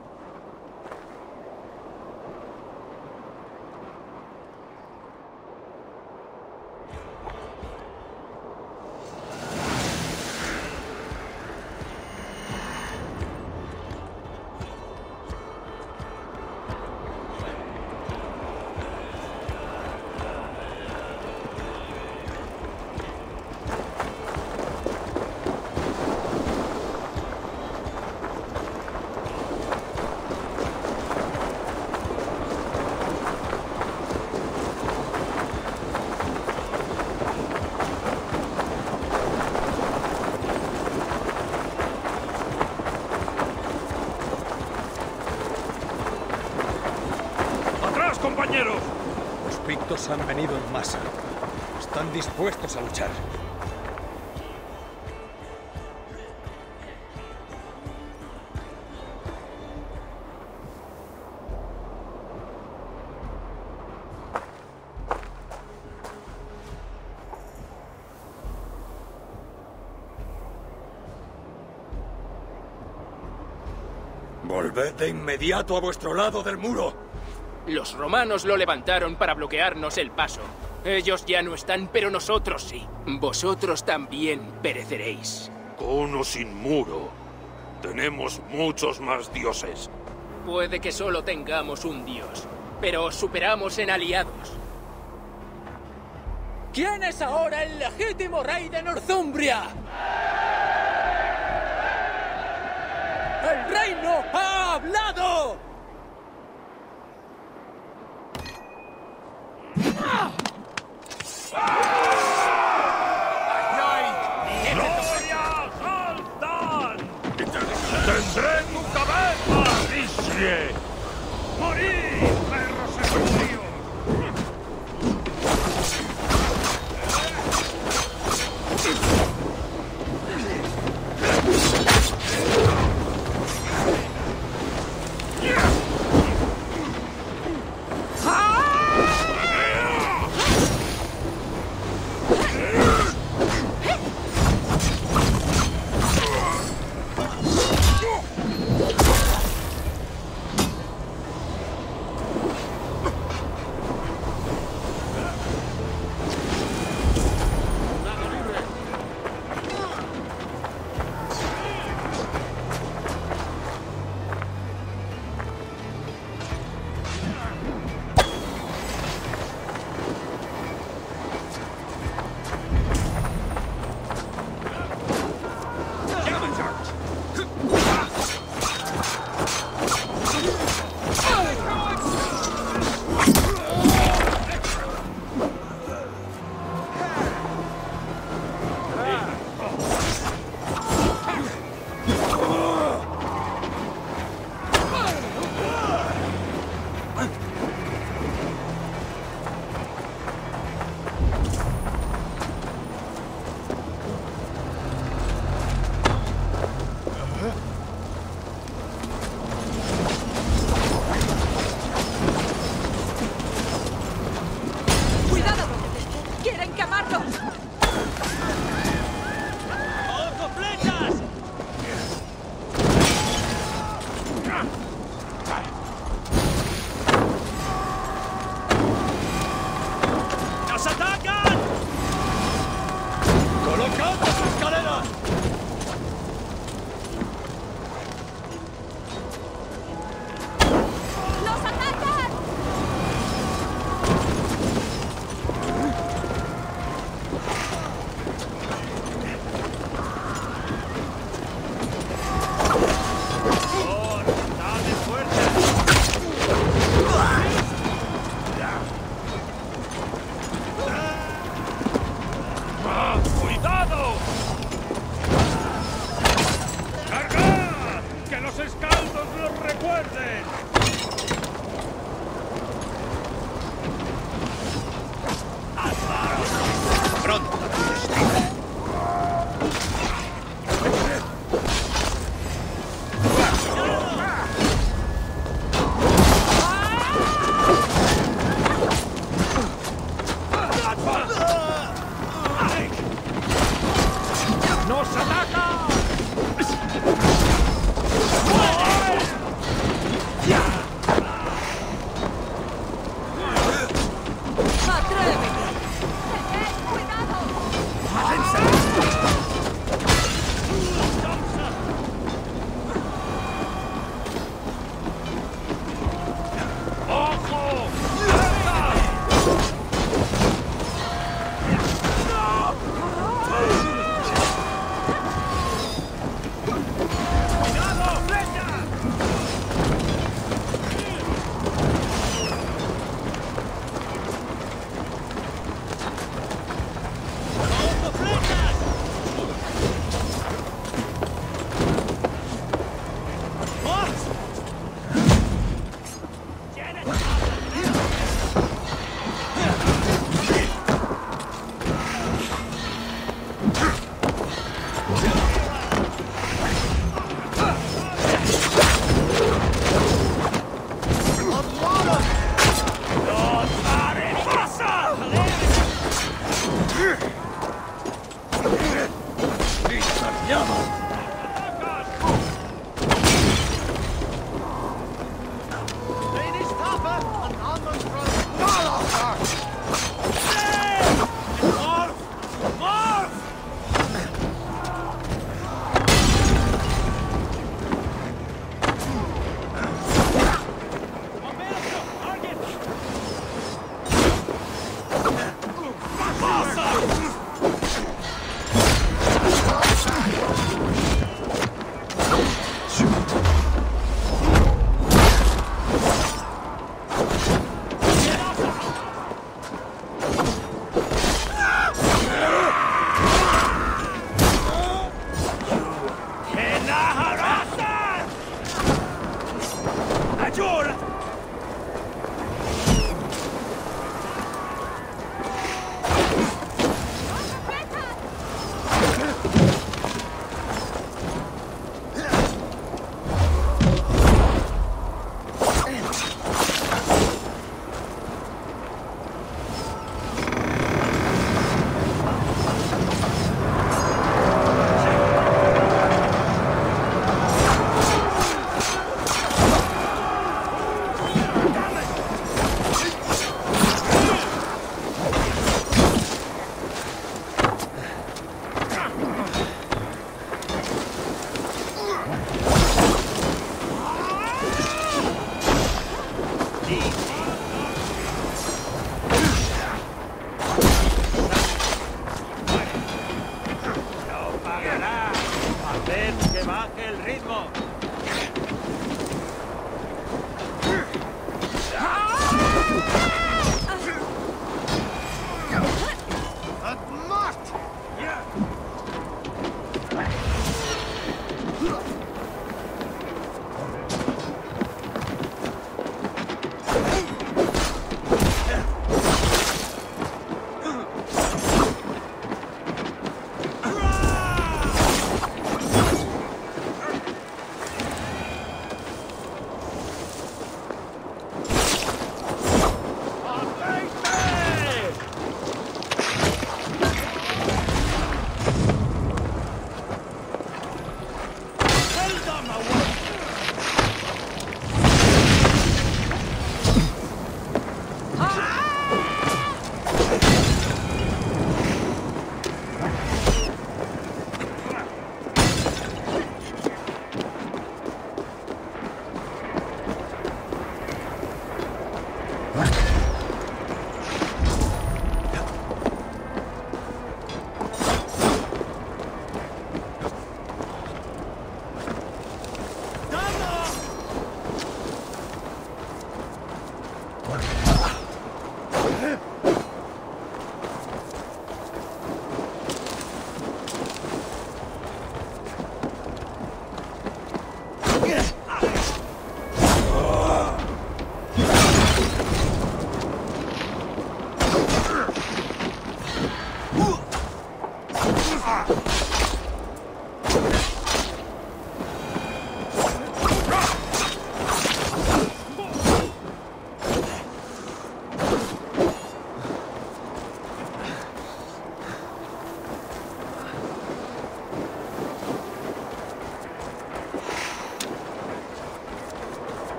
compañeros! Los pictos han venido en masa. Están dispuestos a luchar. Volved de inmediato a vuestro lado del muro. Los romanos lo levantaron para bloquearnos el paso. Ellos ya no están, pero nosotros sí. Vosotros también pereceréis. Con o sin muro, tenemos muchos más dioses. Puede que solo tengamos un dios, pero os superamos en aliados. ¿Quién es ahora el legítimo rey de Northumbria? ¡El reino ha hablado! ¡Gloria a Halfdan! ¡Tendré tu cabeza, Rishi! ¡Morid, perros escondidos! los escaldos los recuerden! ¡Pronto! ¡Nos ataca!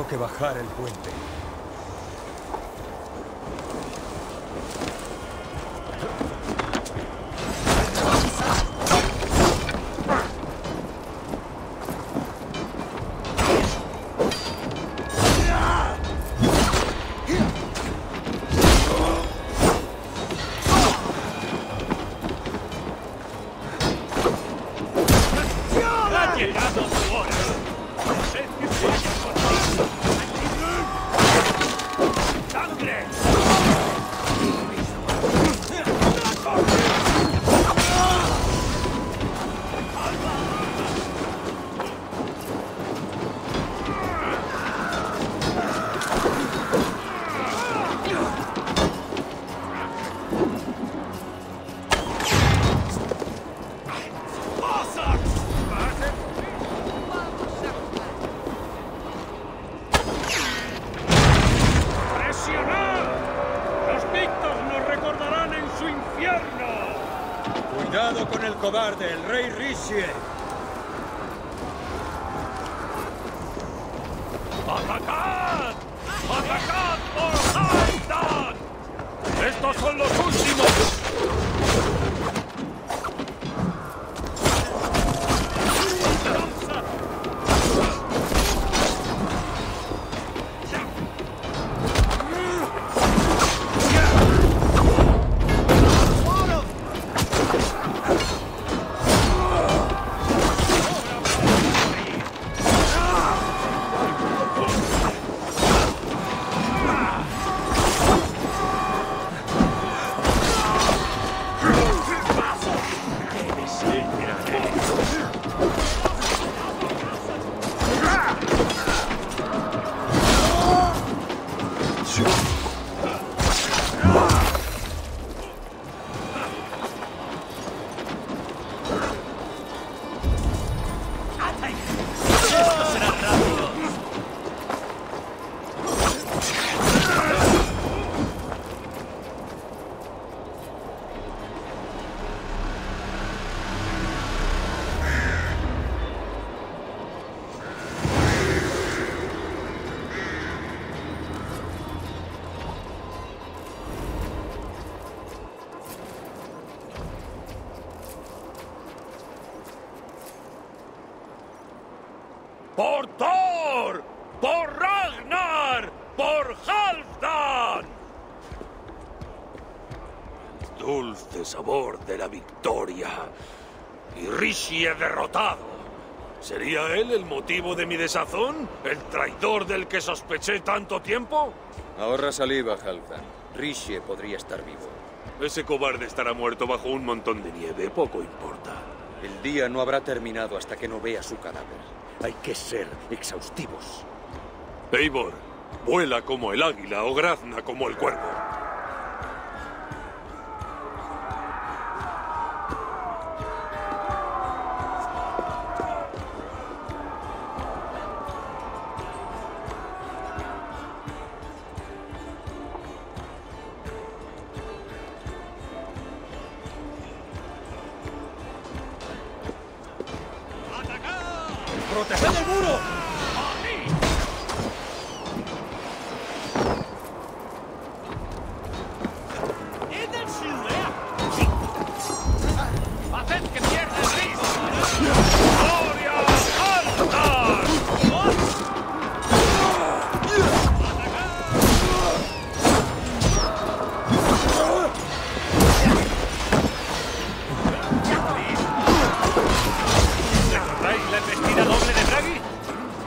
que bajar el puente. Cuidado con el cobarde, el rey Rishi. ¡Atacad! ¡Atacad por Halfdan! ¡Estos son los últimos! ¡Por Thor! ¡Por Ragnar! ¡Por Halfdan! Dulce sabor de la victoria. Y Rishi he derrotado. ¿Sería él el motivo de mi desazón? ¿El traidor del que sospeché tanto tiempo? Ahorra saliva, Halfdan. Rishi podría estar vivo. Ese cobarde estará muerto bajo un montón de nieve. Poco importa. El día no habrá terminado hasta que no vea su cadáver. Hay que ser exhaustivos. Eivor, vuela como el águila o grazna como el cuervo. ¡Proteged el muro! ¡Haced que pierda el ritmo! ¡Gloria a Halfdan! ¿Recordáis la embestida doble de Bragi?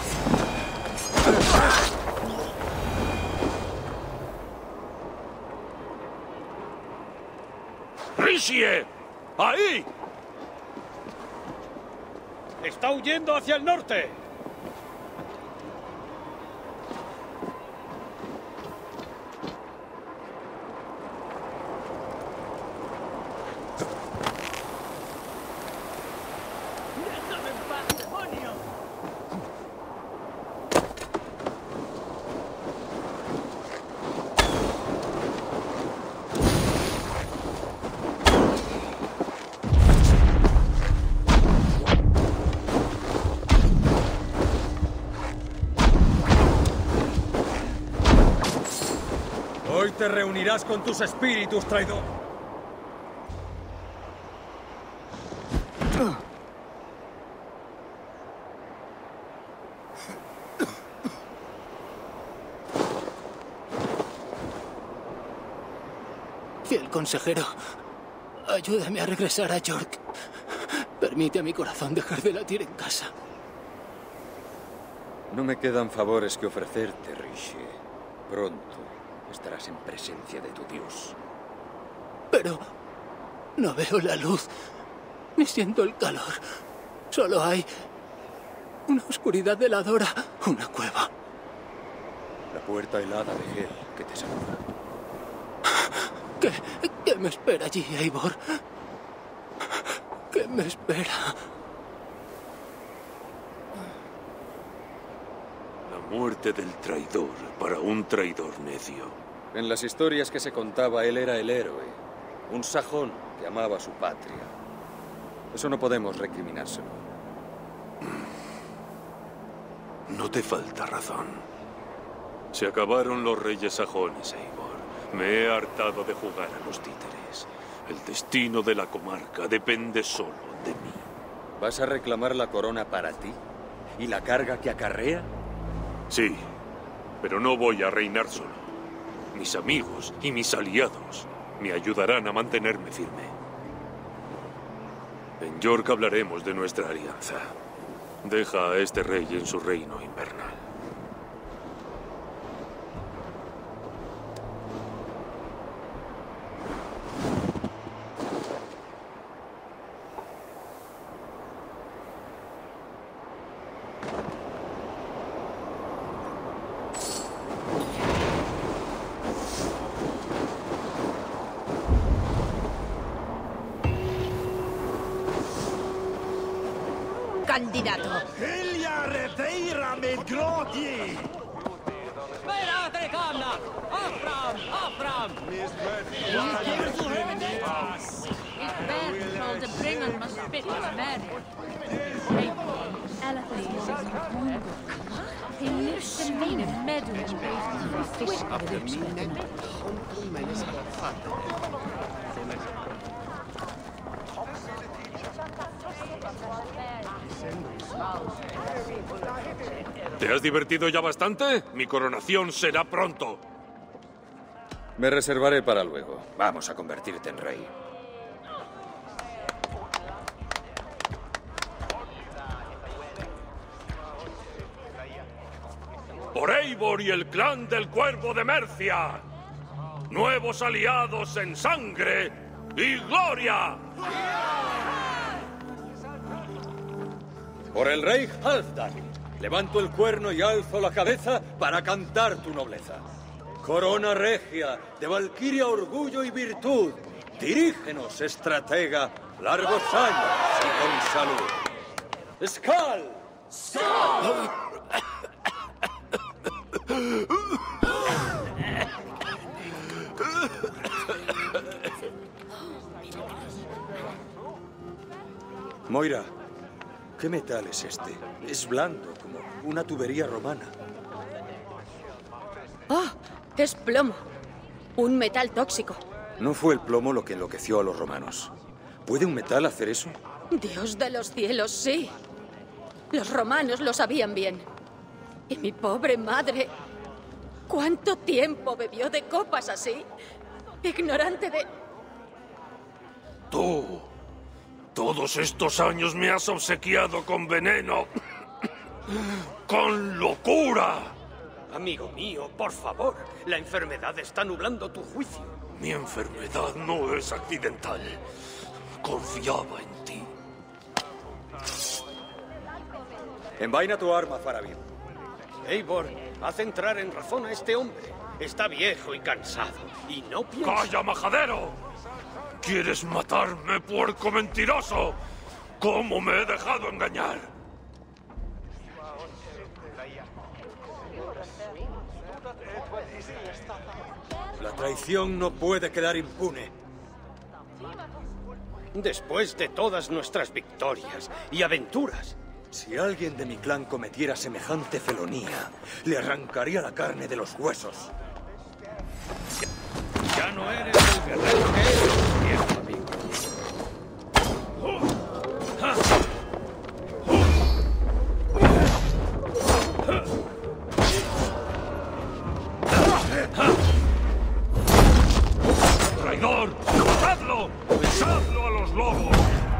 ¡Risie! ¡Ahí! ¡Está huyendo hacia el norte! Hoy te reunirás con tus espíritus, traidor. Fiel consejero, ayúdame a regresar a York. Permite a mi corazón dejar de latir en casa. No me quedan favores que ofrecerte, Rishi. Pronto estarás en presencia de tu Dios. Pero no veo la luz, ni siento el calor. Solo hay una oscuridad heladora, una cueva. La puerta helada de Hel que te saluda. ¿Qué, qué me espera allí, Eivor? ¿Qué me espera? La muerte del traidor para un traidor necio. En las historias que se contaba, él era el héroe. Un sajón que amaba a su patria. Eso no podemos recriminárselo. No te falta razón. Se acabaron los reyes sajones, Eivor. Me he hartado de jugar a los títeres. El destino de la comarca depende solo de mí. ¿Vas a reclamar la corona para ti? ¿Y la carga que acarrea? Sí, pero no voy a reinar solo. Mis amigos y mis aliados me ayudarán a mantenerme firme. En York hablaremos de nuestra alianza. Deja a este rey en su reino invernal. Candidato. Hilja reteira med gråtgi! Sperate canna! Afram! Afram! Ik ben zal de brengen maar spitten med. Elflees is een honger. Hij liefst de mene medden en fisk. ¿Te has divertido ya bastante? Mi coronación será pronto. Me reservaré para luego. Vamos a convertirte en rey. Por Eivor y el clan del Cuervo de Mercia. Nuevos aliados en sangre y gloria. Por el rey Halfdan, levanto el cuerno y alzo la cabeza para cantar tu nobleza. Corona regia, de valquiria orgullo y virtud, dirígenos, estratega, largos años y con salud. ¡Skal! ¡Skal! Moira, ¿qué metal es este? Es blando, como una tubería romana. ¡Oh! Es plomo. Un metal tóxico. No fue el plomo lo que enloqueció a los romanos. ¿Puede un metal hacer eso? Dios de los cielos, sí. Los romanos lo sabían bien. Y mi pobre madre... ¿Cuánto tiempo bebió de copas así? Ignorante de... Tú... Todos estos años me has obsequiado con veneno. ¡Con locura! Amigo mío, por favor. La enfermedad está nublando tu juicio. Mi enfermedad no es accidental. Confiaba en ti. Envaina tu arma, Faramir. Eivor, haz entrar en razón a este hombre. Está viejo y cansado. Y no piensa... ¡Calla, majadero! ¿Quieres matarme, puerco mentiroso? ¿Cómo me he dejado engañar? La traición no puede quedar impune. Después de todas nuestras victorias y aventuras... Si alguien de mi clan cometiera semejante felonía, le arrancaría la carne de los huesos. Ya no eres el guerrero que eres, viejo amigo. ¡Traidor! ¡Matadlo! ¡Echadlo a los lobos!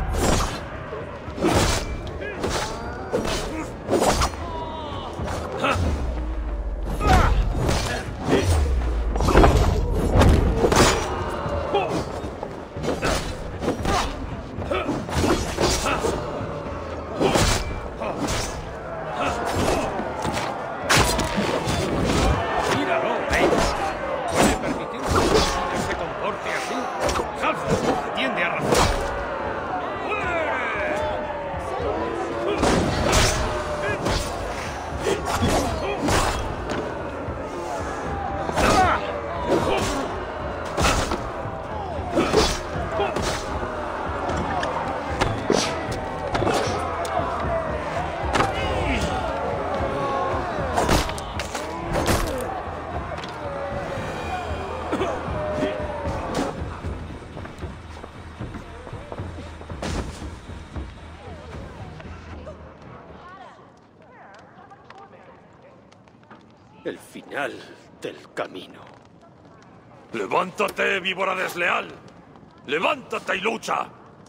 El final del camino. ¡Levántate, víbora desleal! ¡Levántate y lucha!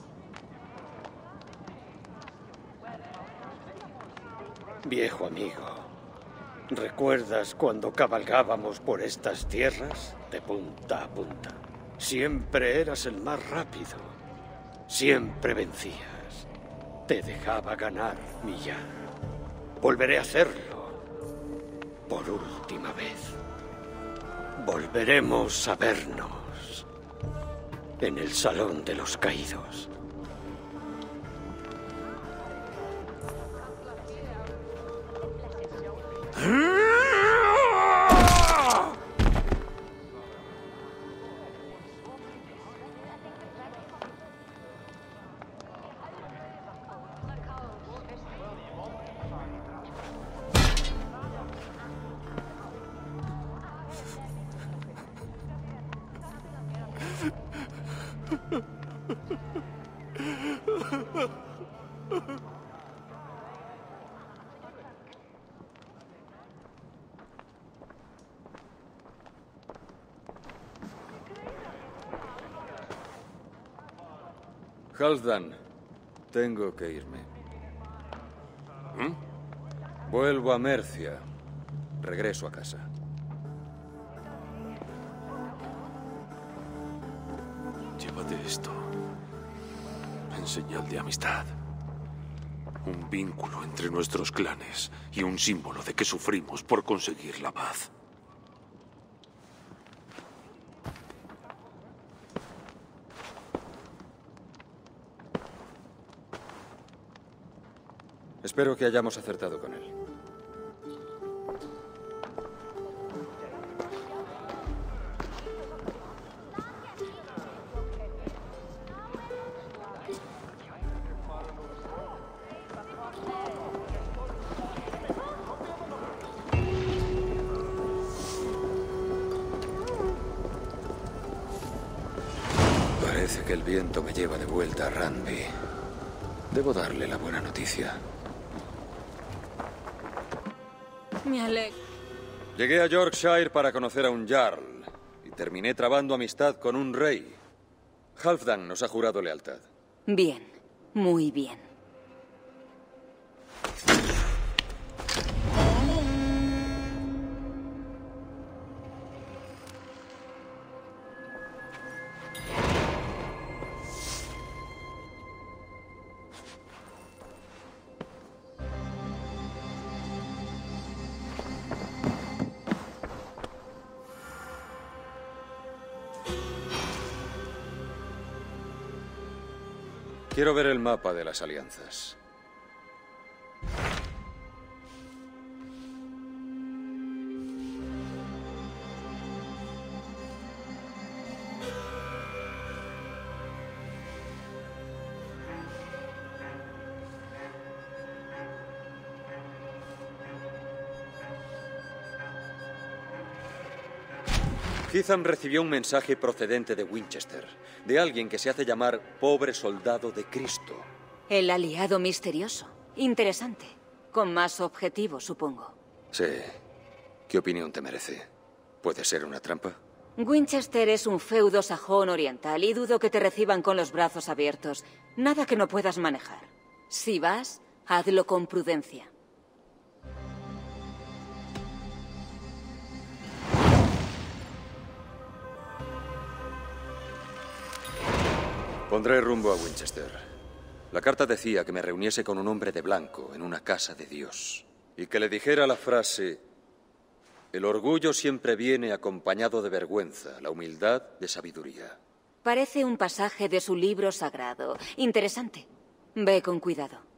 Viejo amigo, ¿recuerdas cuando cabalgábamos por estas tierras de punta a punta? Siempre eras el más rápido. Siempre vencías. Te dejaba ganar, Millán. Volveré a hacerlo. Por última vez. Volveremos a vernos en el Salón de los Caídos. Halfdan, tengo que irme. ¿Mm? Vuelvo a Mercia. Regreso a casa. Llévate esto. En señal de amistad. Un vínculo entre nuestros clanes y un símbolo de que sufrimos por conseguir la paz. Espero que hayamos acertado con él. Parece que el viento me lleva de vuelta a Randby. Debo darle la buena noticia. Me alegro. Llegué a Yorkshire para conocer a un Jarl y terminé trabando amistad con un rey. Halfdan nos ha jurado lealtad. Bien, muy bien. Quiero ver el mapa de las alianzas. Hitham recibió un mensaje procedente de Winchester, de alguien que se hace llamar Pobre Soldado de Cristo. El aliado misterioso. Interesante. Con más objetivo, supongo. Sí. ¿Qué opinión te merece? ¿Puede ser una trampa? Winchester es un feudo sajón oriental y dudo que te reciban con los brazos abiertos. Nada que no puedas manejar. Si vas, hazlo con prudencia. Pondré rumbo a Winchester. La carta decía que me reuniese con un hombre de blanco en una casa de Dios. Y que le dijera la frase: el orgullo siempre viene acompañado de vergüenza, la humildad de sabiduría. Parece un pasaje de su libro sagrado. Interesante. Ve con cuidado.